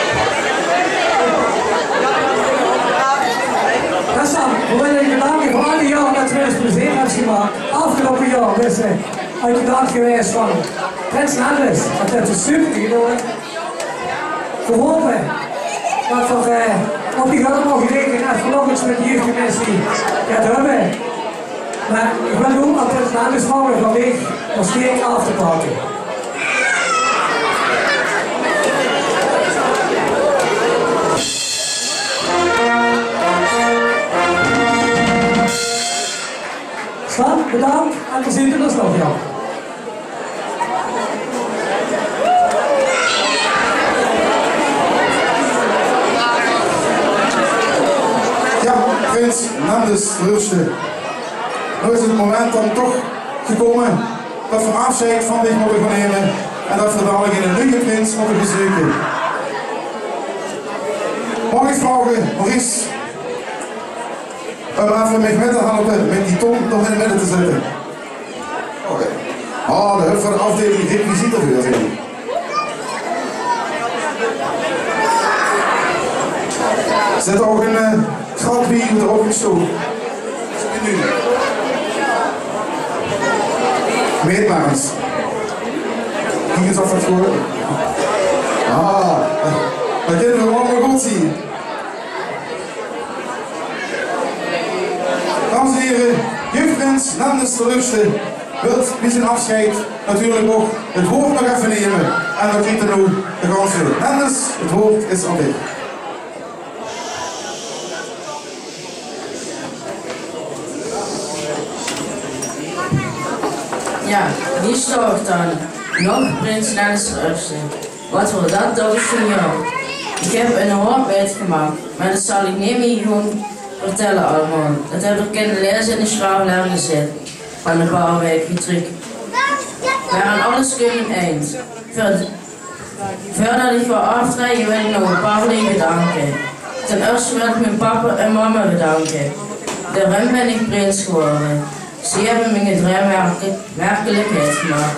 Ja, Sam, we willen je bedanken voor alle jaren dat we ons plezier hebben gemaakt. Afgelopen jaar is uit de dag geweest van Prins Mendes. Dat heeft ze super gedaan. Geholpen. wat voor op die allemaal gerekend als vanochtend met de jeugdcommissie gaat hebben. Maar ik wil ook op het landesvrouwen vanwege nog steeds af te pakken. Stan, bedankt en we zien ons nog, ja. Ja, Prins Nandes Ruste. Nu is het moment dan toch gekomen dat we afscheid van dich moeten gaan nemen en dat we dadelijk in een nieuwe prins moeten bezoeken. Mag ik vragen, Maurice, om even met te helpen met die tong nog in het midden te zetten? Oké. Ah, de hulp van de afdeling requisieten voor je. Zet ook een gat bij de openstoel. Nu. Meetmakers. Kijk eens of het goed. Ah, dat kunnen we allemaal goed zien. Dames en heren, jeugdprins Nandes de Ruste wilt bij zijn afscheid natuurlijk ook het woord nog even nemen. En dan krijgt er nu de kans voor. Nandes, het woord is aan dich. Ja, hier sta ik dan. Nog prins Nandes de Ruste. Wat wil dat toch van jou? Ik heb een hoop gemaakt, maar dat zal ik niet meer gewoon vertellen allemaal. Dat heb ik kunnen lezen in de schrijflaar gezet. Van een paar weken terug. We aan alles kunnen eind. Voordat ik ga aftreden wil ik nog een paar dingen bedanken. Ten eerste wil ik mijn papa en mama bedanken. Daarom ben ik prins geworden. Ze hebben mijn droom werkelijkheid gemaakt.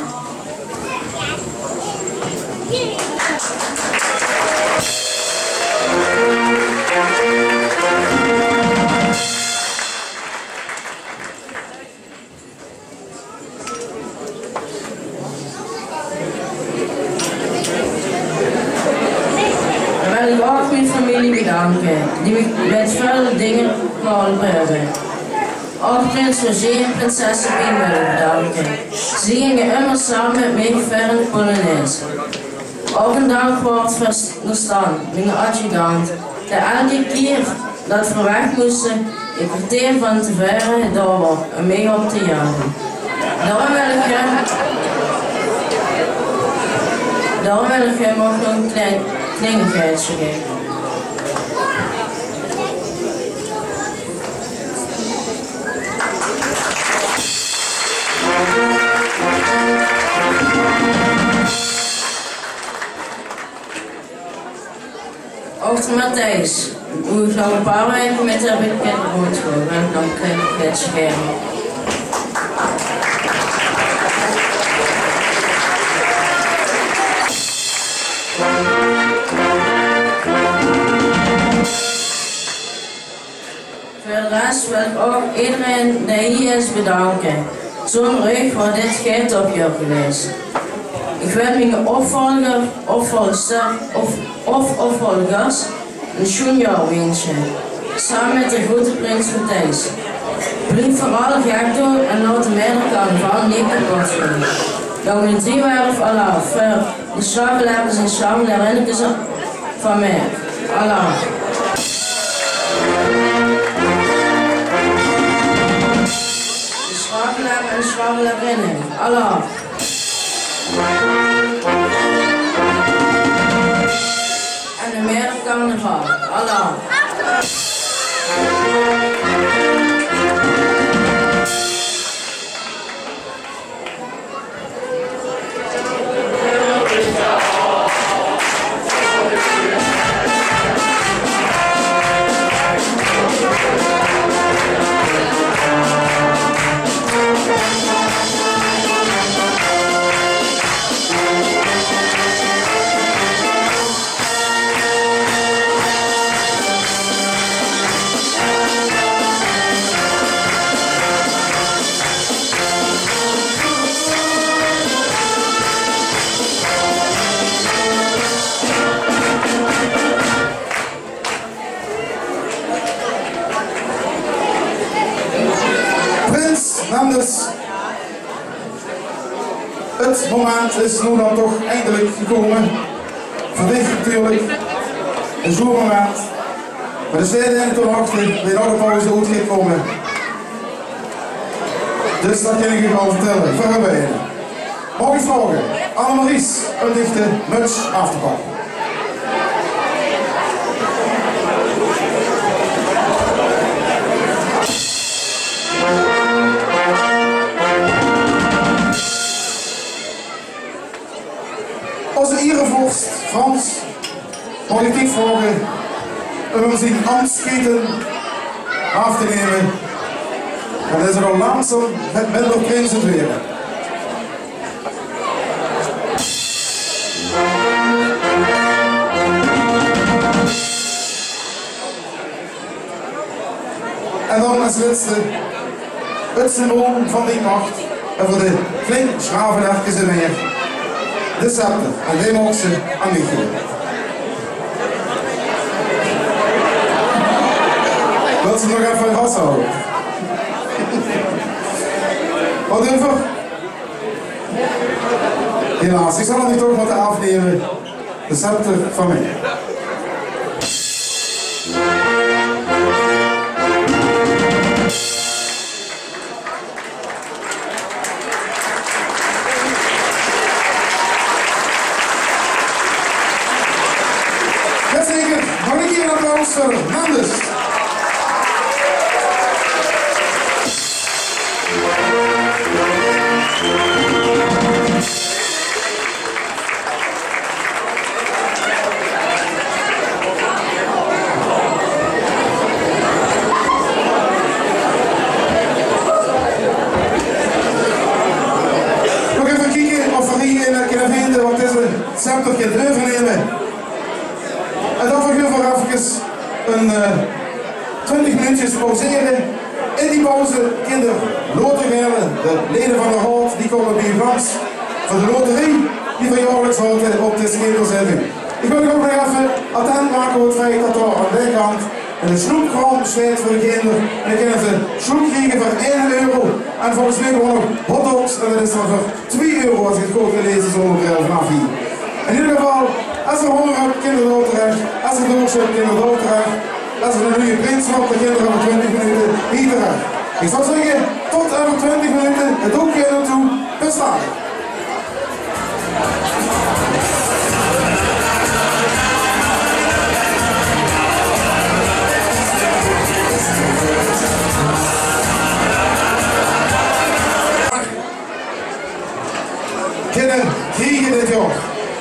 Dan wil ik ook mijn familie bedanken, die me met veel dingen geholpen hebben. Ook prins Roger en prinses Sabine willen bedanken. Ze gingen immer samen met mij ver in de Polonaise. Ook een dankwoord voor staan, mijn adjudant, die elke keer dat we weg moesten, een kwartier van tevoren daar was om mij op te jagen. Daarom wil ik hem ook nog een kleinigheidje geven. Over Matthijs, hoe ik nog een paar weken met haar bekende boodschap en nog een klein kletsje geven. Voor de rest wil ik ook iedereen die hier is bedanken. Zonder u was dit geen topjaar geweest. Ik wil mijn opvolger, opvolgster of opvolgers een schoon jaar wensen. Samen met de grote prins Matthijs. Blijf vooral gek doen en laat de middelkant niet kapot gaan. Dan wil 3 werf Allah voor de slavenlevens en samen herinneren ze van mij. Allah. De slavenleven en de slavenleverinnen. Allah. En de middelkant ervan. Allah. dus, het moment is nu dan toch eindelijk gekomen. Voor dit natuurlijk, een zo'n moment. Maar de steden in te wachten, die nog een pauze goed gaat komen. Dus dat kan ik u al vertellen, voor hun beiden. Mag ik vragen, Annemaries een dichte muts af te pakken. Onze erevorst Frans, mag ik dit vragen om zijn ambtsketen af te nemen. En dat is er al langzaam met minder prinsen weer. En dan als laatste het symbool van die macht en voor de flink schravenherkens en meer. De scepter en die mocht ze aan mij geven. Wilt ze nog even vasthouden? Wat even? Helaas, ik zal het niet toch moeten afnemen. De scepter van mij. Jazeker, mag ik hier een applaus voor Mendes? Nog even kijken of we hier kunnen vinden wat deze scepter gaat overnemen. En dan voor even een 20 minuutjes pauzeren. In die pauze kinderen lotergelen, de leden van de raad, die komen bij langs voor de loterie die van jaarlijks houdt op de schedel zetten. Ik wil ook nog even attent maken op het feit dat er aan de kant een snoepkraam bestaat voor de kinderen. En dan kunnen ze snoep krijgen voor 1 euro. En volgens mij gewoon nog hotdogs en dat is dan voor 2 euro als ik het goed gelezen zonder vanaf hier. In ieder geval, als we honger hebben, kinderen terecht. Als we dorst hebben, kinderen terecht. Als we een nieuwe prins op, de kinderen over 20 minuten hier terecht. Ik zou zeggen, tot over 20 minuten, het ook hier naartoe, bestaan. Kinderen, kriegen dit jaar.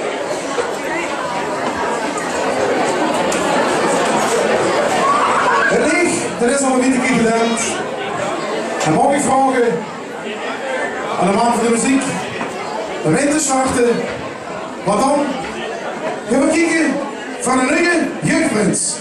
Het licht, dat is al een beetje gedaan. En mag ik vragen aan de man van de muziek, de winter starten, wat dan? Gaan we kijken van een nieuwe jeugdprins.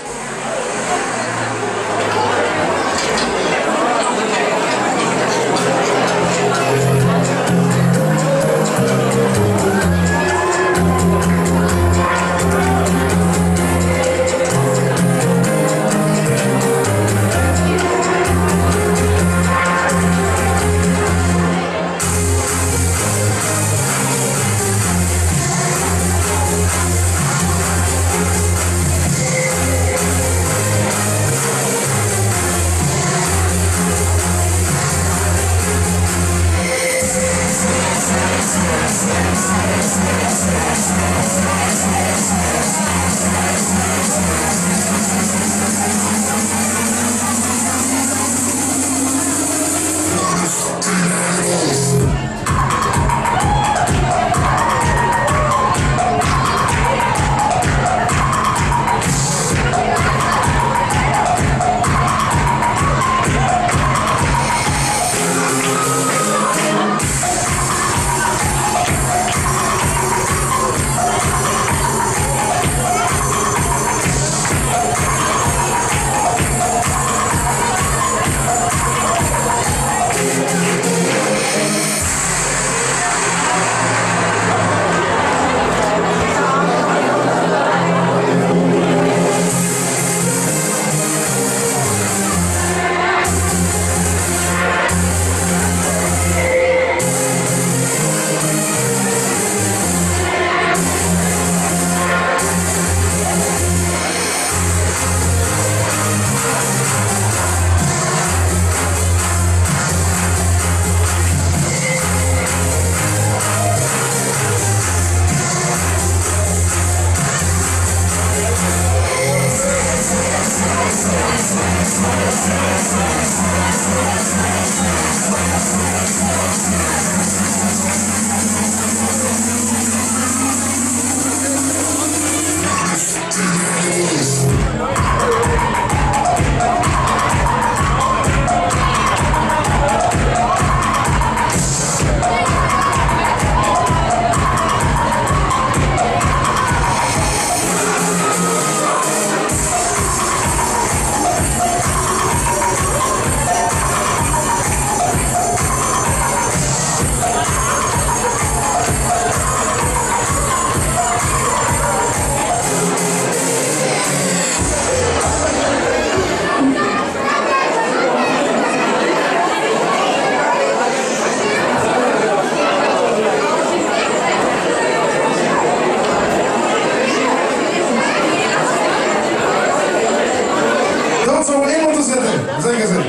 Zeggen ze.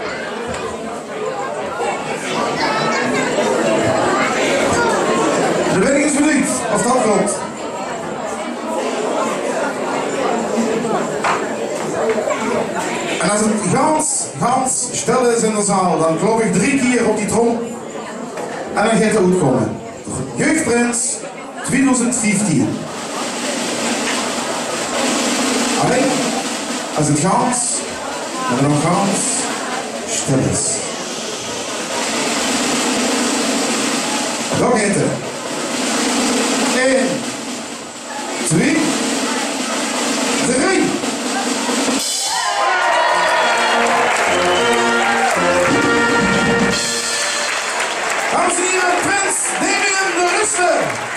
De wedding is verliefd, als dat klopt. En als het gans stil is in de zaal, dan klop ik 3 keer op die trom en dan gaat het uitkomen. Jeugdprins 2015. Alleen als het gans en nog gans stil is. Dan gaat het. 1, 2, 3. Dames en heren, prins Damien de Ruste.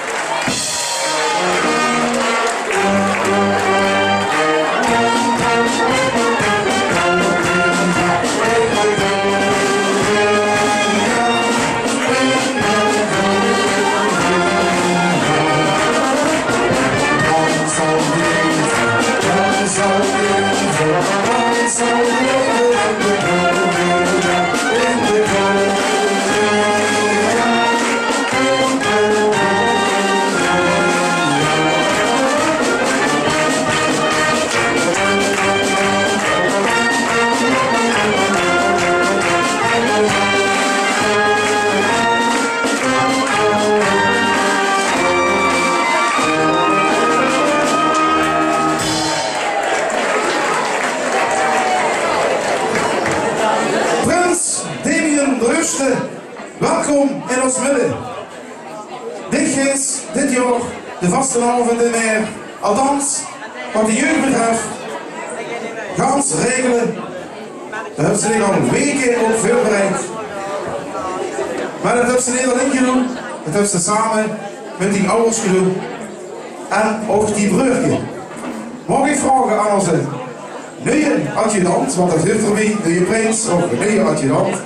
Welkom in ons midden. Dit is dit jaar de vaste halve in de meer. Althans, wat de jeugd betreft, gans regelen. Daar hebben ze zich al weken op voorbereid. Maar dat hebben ze niet alleen gedaan, dat hebben ze samen met die ouders gedaan. En ook die broertje. Mag ik vragen aan onze nieuwe adjudant, want dat heeft erbij, de prins of de nieuwe adjudant.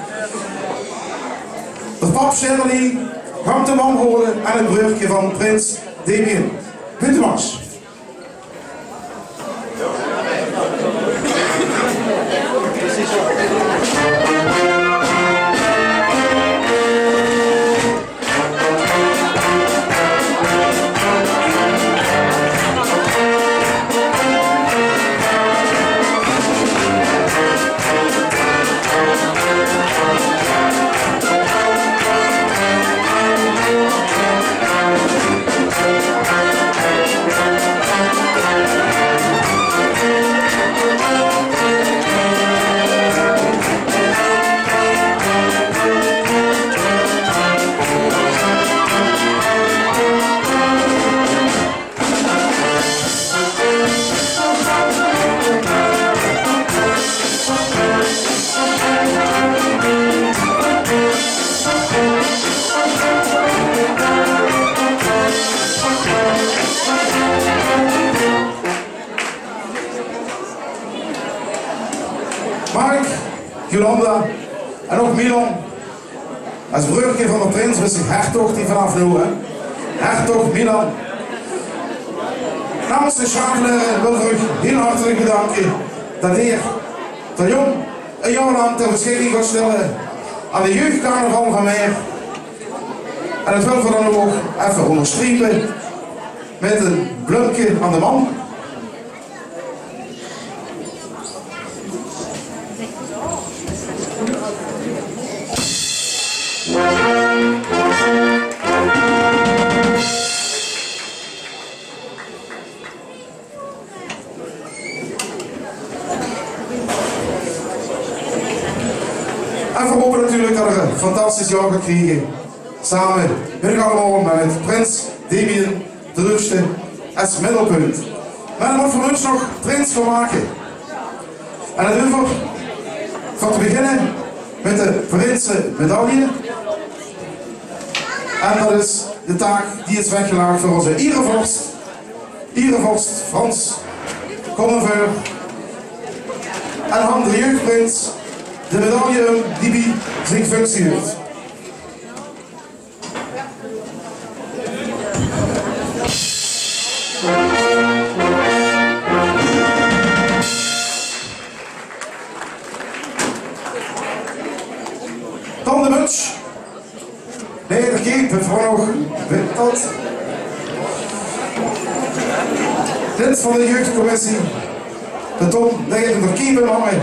De pap Shirley gaat de man horen aan het broertje van prins Damien. Bitte Max. Mark, Jolanda en ook Milan, als broertje van de prins, is hertog die vanaf nu, hè. Hertog Milan. Namens de schakelaren wil ik heel hartelijk bedanken dat heer de Jong een jaar lang ter beschikking gaat stellen aan de jeugdcarnaval van Meer. En het wil we dan ook even onderstrepen met een bloempje aan de man. En we hopen natuurlijk dat we een fantastisch jaar gaan krijgen. Samen met allemaal met Prins Damien de Rufste als middelpunt. Maar dan voor ons nog Prins van maken. En het over van te beginnen met de Prinsen medaille. En dat is de taak die is weggelegd voor onze Erevorst Frans Commonveur en Han de jeugdprins de medaille die bij zich functie heeft. Dan de muts. Nee, de keep, het voor nog weet dat. Lid van de jeugdcommissie, de Tom, leggen de keep in hangen.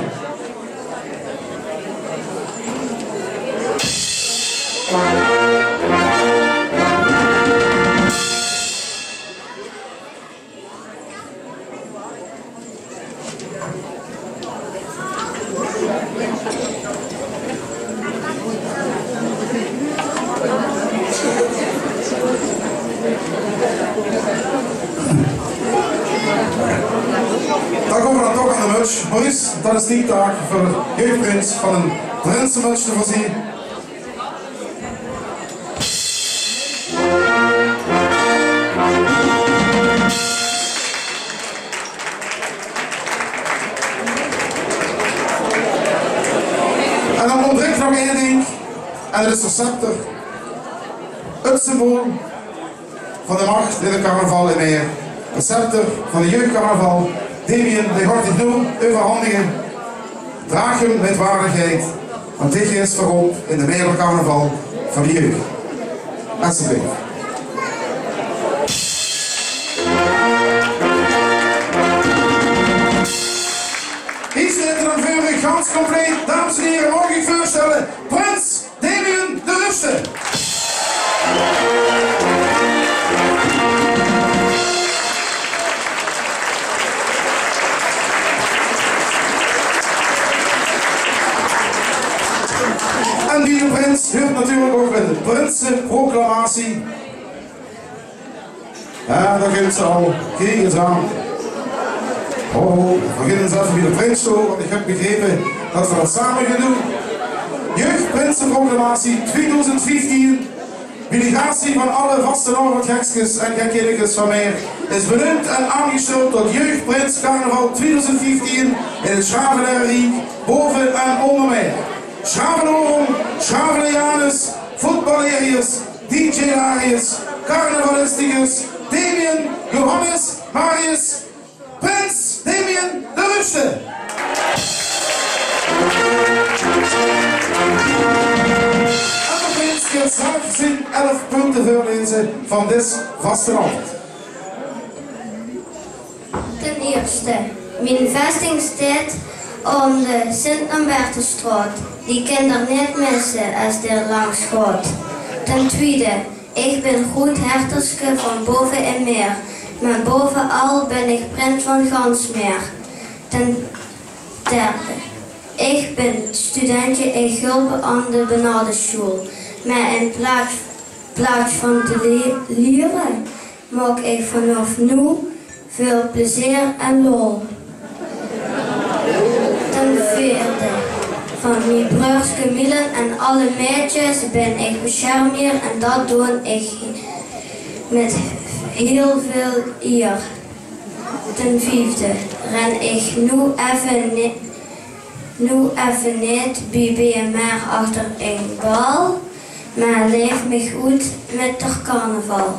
Dan komen we dan toch aan de muts. Maurice, dat is die taak voor de jeugdprins van een prinsenmuts te voorzien. En dan ontbreekt nog één ding, en dat is de scepter. Het symbool van de macht in het carnaval in Meer. De scepter van de jeugdcarnaval. Damien, die gaat dit nu overhandigen. Draag hem met waardigheid, want dit is voorop in de Meerder carnaval van de jeugd. Alsjeblieft. Hier zit er dan vurig, gans compleet. Dames en heren, mag ik voorstellen, Prins Damien de Rufste. En die de prins hoort natuurlijk ook met de Prinsenproclamatie. Ja, daar geeft ze al. Kijk eens aan. Oh, we beginnen eens even weer de prins toe, want ik heb begrepen dat we dat samen gaan doen. Jeugdprinsenproclamatie 2015. Delegatie van alle vaste Noordgekskes en gekkinnetjes van mij is benoemd en aangesteld tot Jeugdprins Carnaval 2015 in het Schravenarie boven en onder mij. Schravenorum, Schravenianus, Voetballerius, DJ-Arius, Carnavalisticus, Damien, Johannes, Marius, Prins Damien de Rufste. En de prins gaat zelf zijn 11 punten voorlezen van dit vasteland. Ten eerste, mijn vesting staat aan de Sint-Lambertusstraat. Die kan er niet missen als die er langs gaat. Ten tweede, ik ben goed herterske van boven en meer. Maar bovenal ben ik prins van Gansmeer. Ten derde, ik ben studentje in Gulpen aan de Benadeschool. Maar in plaats van te leren, maak ik vanaf nu veel plezier en lol. Ten vierde, van mijn broers Mielen en alle meisjes ben ik beschermheer en dat doe ik met heel veel eer. Ten vijfde, ren ik nu even niet bij BMR achter een bal, maar leef me goed met de carnaval.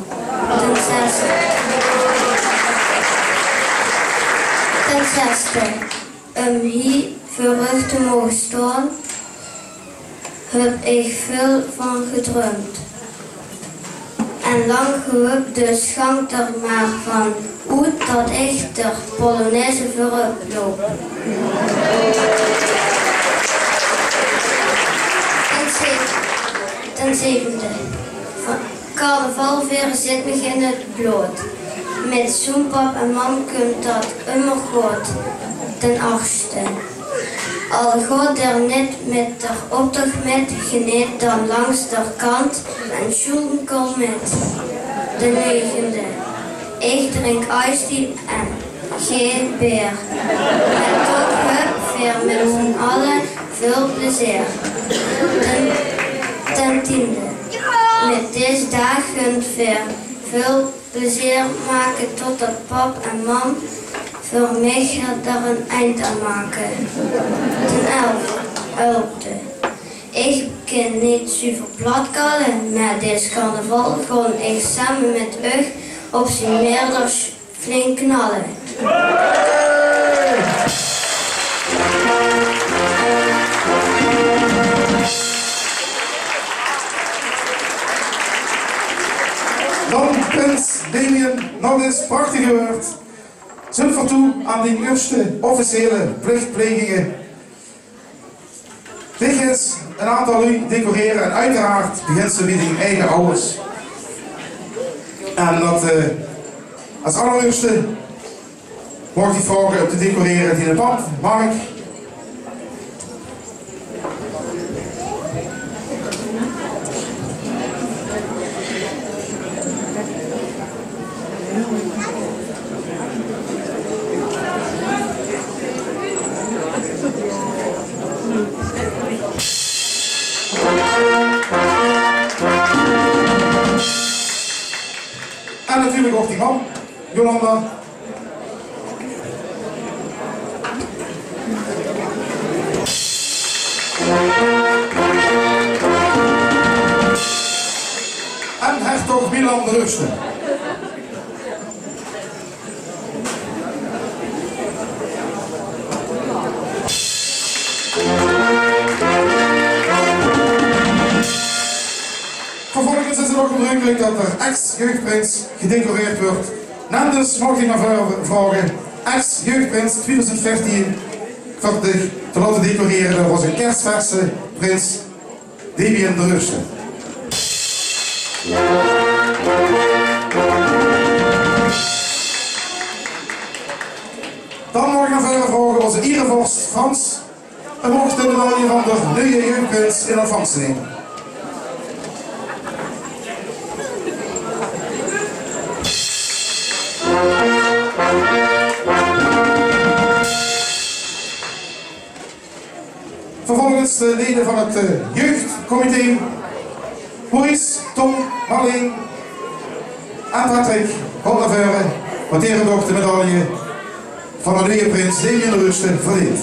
Ten zesde, hier vooruit te mogen staan, heb ik veel van gedroomd. En lang gehoopt, dus gang er maar van uit dat ik de Polonaise vooruit loop. Ten zevende, carnavalveren zit me in het bloot. Met zo'n pap en mam kunt dat immer goed. Ten achtste, Al gaat er niet met de optocht met, geniet dan langs de kant en schoen kom met. De negende. Ik drink ijstie en geen beer. En tot weer met z'n allen veel plezier. Ten tiende. Met deze dag kunt veel plezier maken totdat pap en mam voor mij gaat er een eind aan maken. Ten elfde. Ik kan niet super plat kallen, maar deze carnaval gewoon ik samen met u op zijn meerders flink knallen. Dan prins Damien nog eens prachtig woord. Zult voor toe aan die eerste officiële plichtplegingen. Dit is een aantal u decoreren en uiteraard begint ze met hun eigen ouders. En dat als allereerste wordt die vragen op te decoreren in de pap, Mark. En natuurlijk ook die man, Jolanda. En hertog Milan de Rusten. Vervolgens is het ook gebruikelijk dat er ex-jeugdprins gedecoreerd wordt. Namens mag ik naar voren vragen, ex-jeugdprins 2014 te laten decoreren. Dat was een kerstverse prins Damien de Rusten. Dan mag ik naar voren vragen onze erevorst Frans. En mocht de medaille van de nieuwe jeugdprins in ontvangst nemen. Vervolgens de leden van het jeugdcomité, Maurice, Tom, Marleen en Patrick, komt naar voren, wat tegen nog de medaille van de nieuwe prins Damien de Rusten verdient.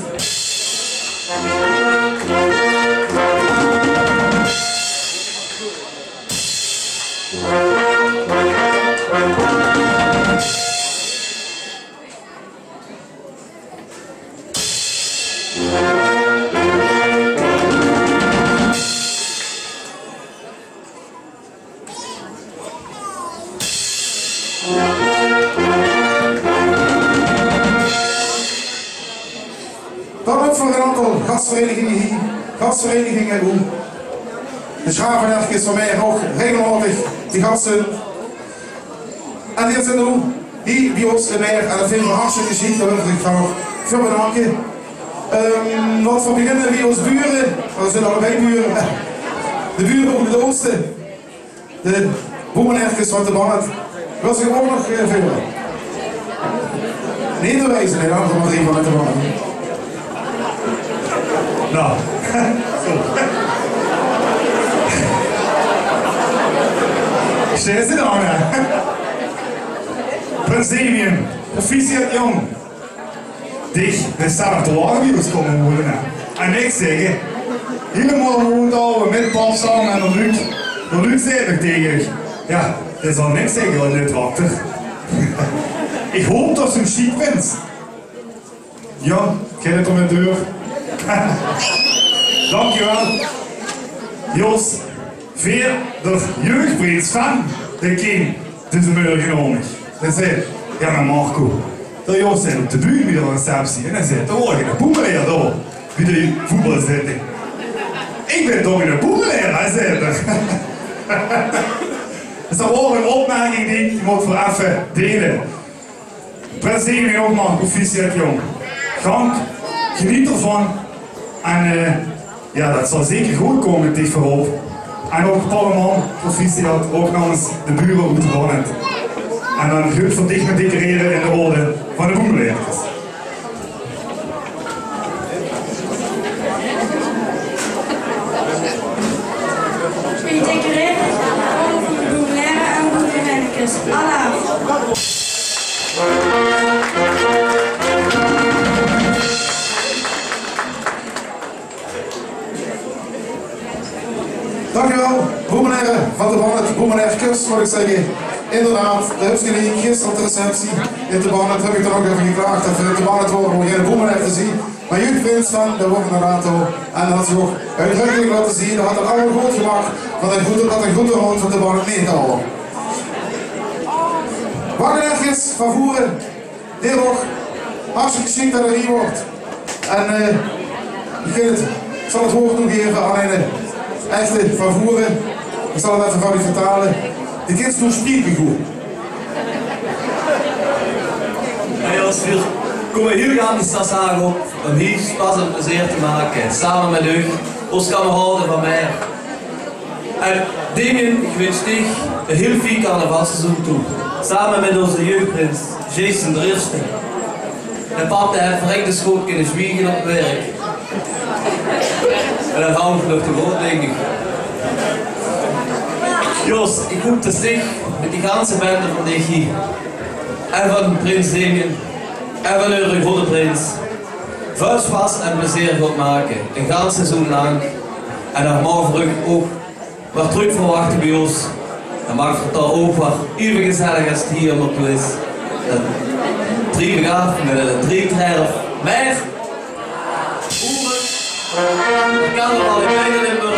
Dan ook voor een aantal gastverenigingen hoe de Schravenberg is voor mij ook regelmatig die gasten. En dit zijn ook die bij ons in Meijer en dat vinden we hartstikke ziek, daar wil ik graag veel bedanken. Wat voor beginnen wie ons buren, we zijn allebei buren, de buren op de oosten, de boemenerkens van de Bannet, wil zich ook nog veel. Nederwijzen, nee, daar gaan we maar drie van met de Bannet. Nou, Steeds in orde. Prins Damien, proficiat jong. Dich, de Saratoirevirus komen worden. En ik zeg, helemaal gewoon ouwe met pap samen en de Luc zei er tegen. Ja, dat zal niks zeggen, dat net wakker. Ik hoop dat je een chic bent. Ja, ik het om mijn deur. Dankjewel. Jos, veer de jeugdprins van de kind tussen me genomen. Dat zei, ja maar Marco, dat Jos zei op de buurt bij de receptie en hij zei, daar word je een boemeleer daar, bij de voetbalzitting. Ik ben toch een boemeleer, hij zei er. Dus dat was een opmerking die ik moet voor even delen. Prins Damien ook maar proficiat jong. Frank, geniet ervan En ja, dat zal zeker goed komen met dit verhoop. En ook Palleman, proficiat, ook namens de buren uit Bonnet. En dan goed voor dicht met decoreren in de orde van de boemeleerders. U decoreert de orde van de boemelaire en boemeleerders. Allah. Dankjewel, boemelaire van de Bonnet, boemelairkers, moet ik zeggen. Inderdaad, de Hupsgeliek, gisteren op de receptie in de Bonnet heb ik dan ook even gevraagd of we de Bonnet worden om geen boemelair te zien. Maar jeugdprins van, daar wordt inderdaad ook. En dat had ze ook uitdrukkelijk laten zien, dat had er allemaal goed gemaakt, dat een goede rond van de Bonnet meegehouden. Wagenhertjes van Voeren, heel ook hartstikke chic dat er hier wordt. En ik zal het woord toegeven aan een echte van Voeren. Ik zal het even van u vertalen. De kids doen spreken goed. Hey, als we komen hier gaan de stad zagen op om hier pas en plezier te maken. Samen met u, ons kameraden van mij. En Damien, ik wens dich een heel veel carnavalseizoen toe. Samen met onze jeugdprins, Jason de Eerste. En pap heeft verrekte schoot kunnen zwiegen op werk. En dan gaan we nog te woord, denk ik. Joost, ik hoop te zich met die ganse bende van Digi. En van prins Damien. En van de goede prins. Veel spaß en plezier gaat maken. Een ganse seizoen lang. En dan mag terug ook wat terug verwachten bij ons. Dan mag het daar ook wat even gezellig als het hier op is. Drie af met een 3 of meer. Ik kan er al in mijn Limburg.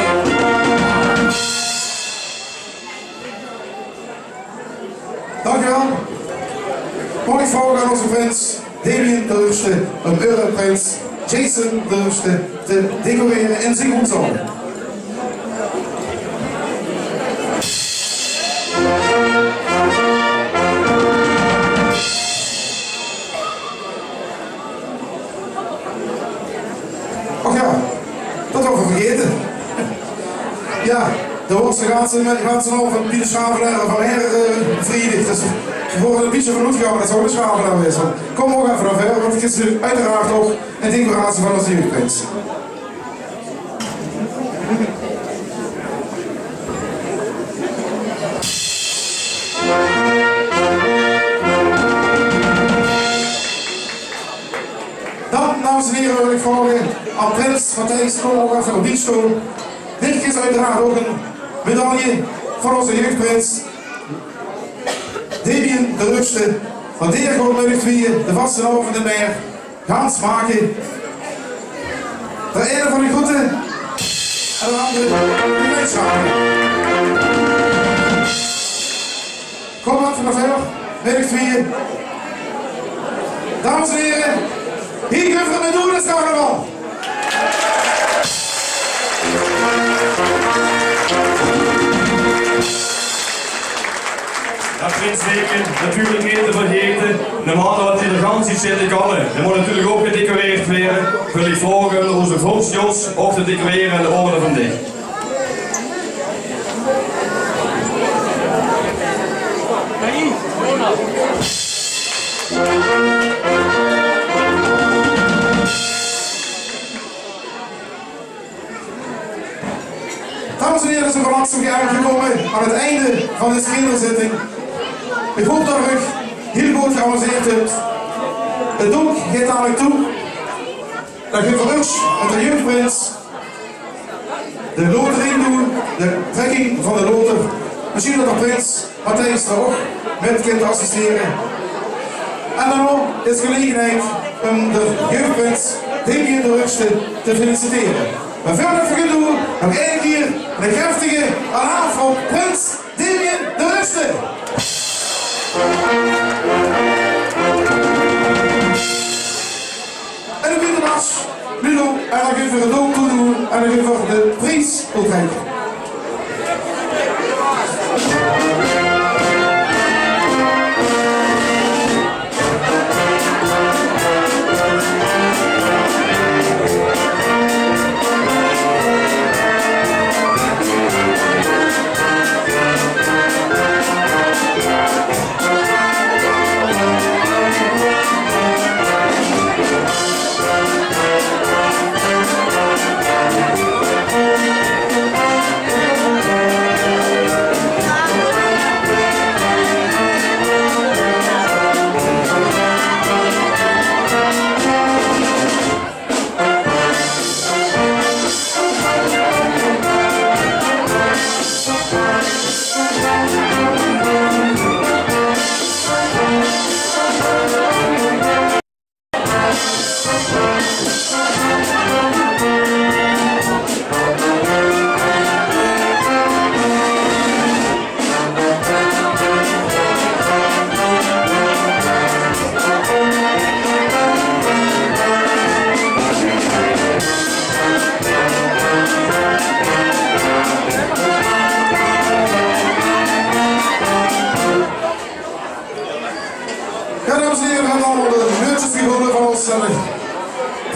Dankjewel. Mag ik vragen aan onze prins Damien de Eerste, een Europrins Jason de Eerste te decoreren in zijn hoedzaal. Och ja, dat was we vergeten. Ja, de hoogste gaat ze nog van Pieter Schavelaar van her vredig. Dus we worden een beetje van uitgegaan, dat zou de Schavelaar wezen. Kom ook even naar ver, want het is uiteraard ook een decoratie van onze jeugdprins. Dan, dames en heren, wil ik vragen aan prins Matthijs, kom ook even op die stoel. Dit is uiteraard ook een medaille van onze jeugdprins Damien de Eerste. Van deze gaat met tweeën de vaste naam van de meer gaan smaken. De ene van de groeten en de andere de meeschaken. Kom maar vanaf hier, met tweeën. Dames en heren, hier kunnen we doen, dat is carnaval. Ja, prins Deken, natuurlijk niet te vergeten, de man wat hier de gans iets zitten kan. Die moet natuurlijk ook gedecoreerd worden. Wil ik vragen onze vorst Jos ook te decoreren in de orde van dit. Dames en heren, is er van langzaam aangekomen aan het einde van deze kinderzitting. Ik hoop dat u heel goed geamuseerd hebt. Het doek gaat dadelijk toe. Dan gaan we lunch met de jeugdprins. De loter in doen, de trekking van de loter. Misschien dat de prins Matthijs daar ook met kind assisteren. En dan ook is gelegenheid om de jeugdprins Damien de Eerste te feliciteren. Maar veel even gaan doen, nog één keer een krachtige applaus voor prins Damien de Eerste. En dan begint de mars, Ludo, en dan gaan we het ook toe doen en dan gaan we de prijs uitreiken.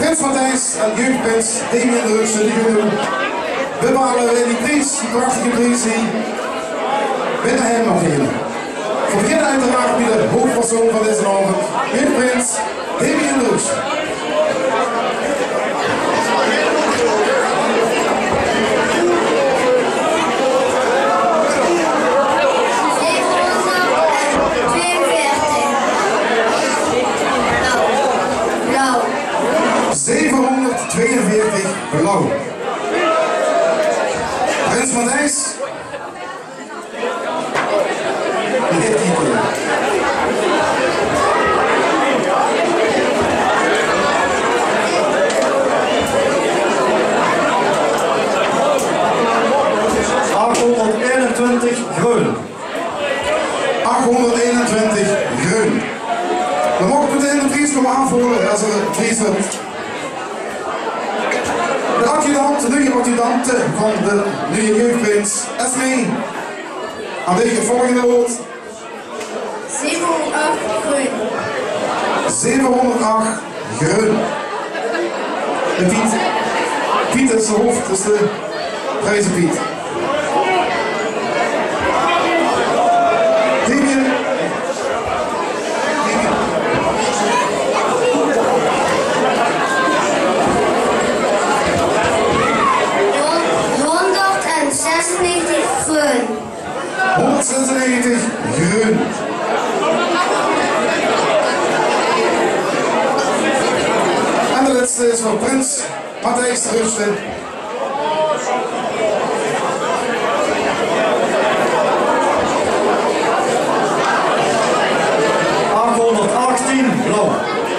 Prins Matthijs en jeugdprins Damien de Rugse, die gaan doen. Bepalen we die prijs, die prachtige prijs die binnen hem mag geven. Voor beginnen uiteraard bij de hoofdpersoon van deze avond, jeugdprins Damien de Rugse. Blauw. 742 blauw. Prins Matthijs. Die heeft die kleur. groen. 821 groen. We mogen meteen de prijs komen aanvoeren als er een prijs wordt. De adjudant, de nieuwe adjudante van de nieuwe jeugdprins Esmee. Aan deze volgende woord. 708 groen. 708 groen. En Piet. Piet is de hoofd, dus de prijzen Piet. Damien. 196 groen. 196 groen. En de laatste is voor Prins Matthijs de Rugse. Blauw.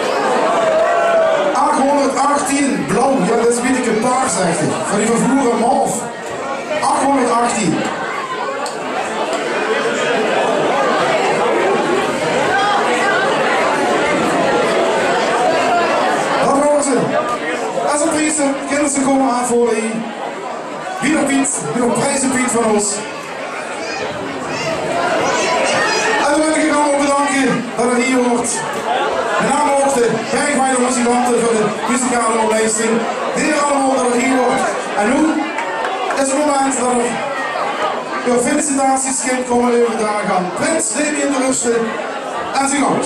818 blauw, ja dat is een beetje paars eigenlijk, van die vervloeren mauve. 818. Dat waren ze. Als een priester kunnen ze komen aanvoeren hier. Wieder Piet, weer een prijzenpiet van ons. En dan wil ik je allemaal bedanken dat het hier wordt. Met name ook de bergwijde muzikanten voor de muzikale omlijsting. De heren allemaal dat het hier wordt. En nu is het moment dat er door felicitaties kind komen overdragen aan Prins Damien de Rugse en zijn ouders.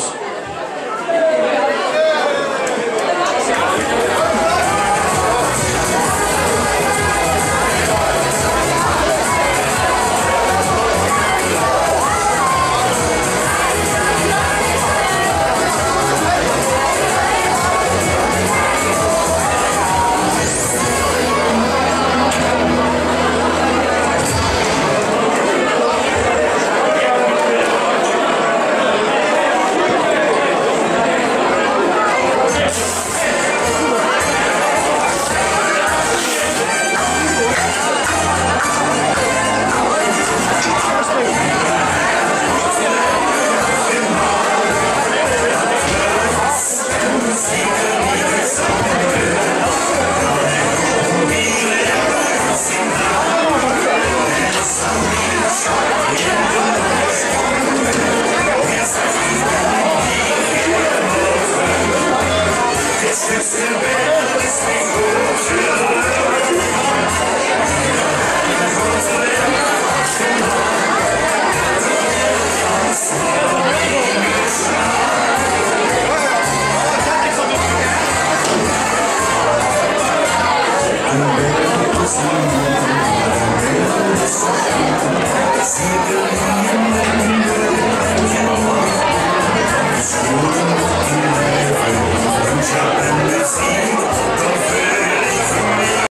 I'm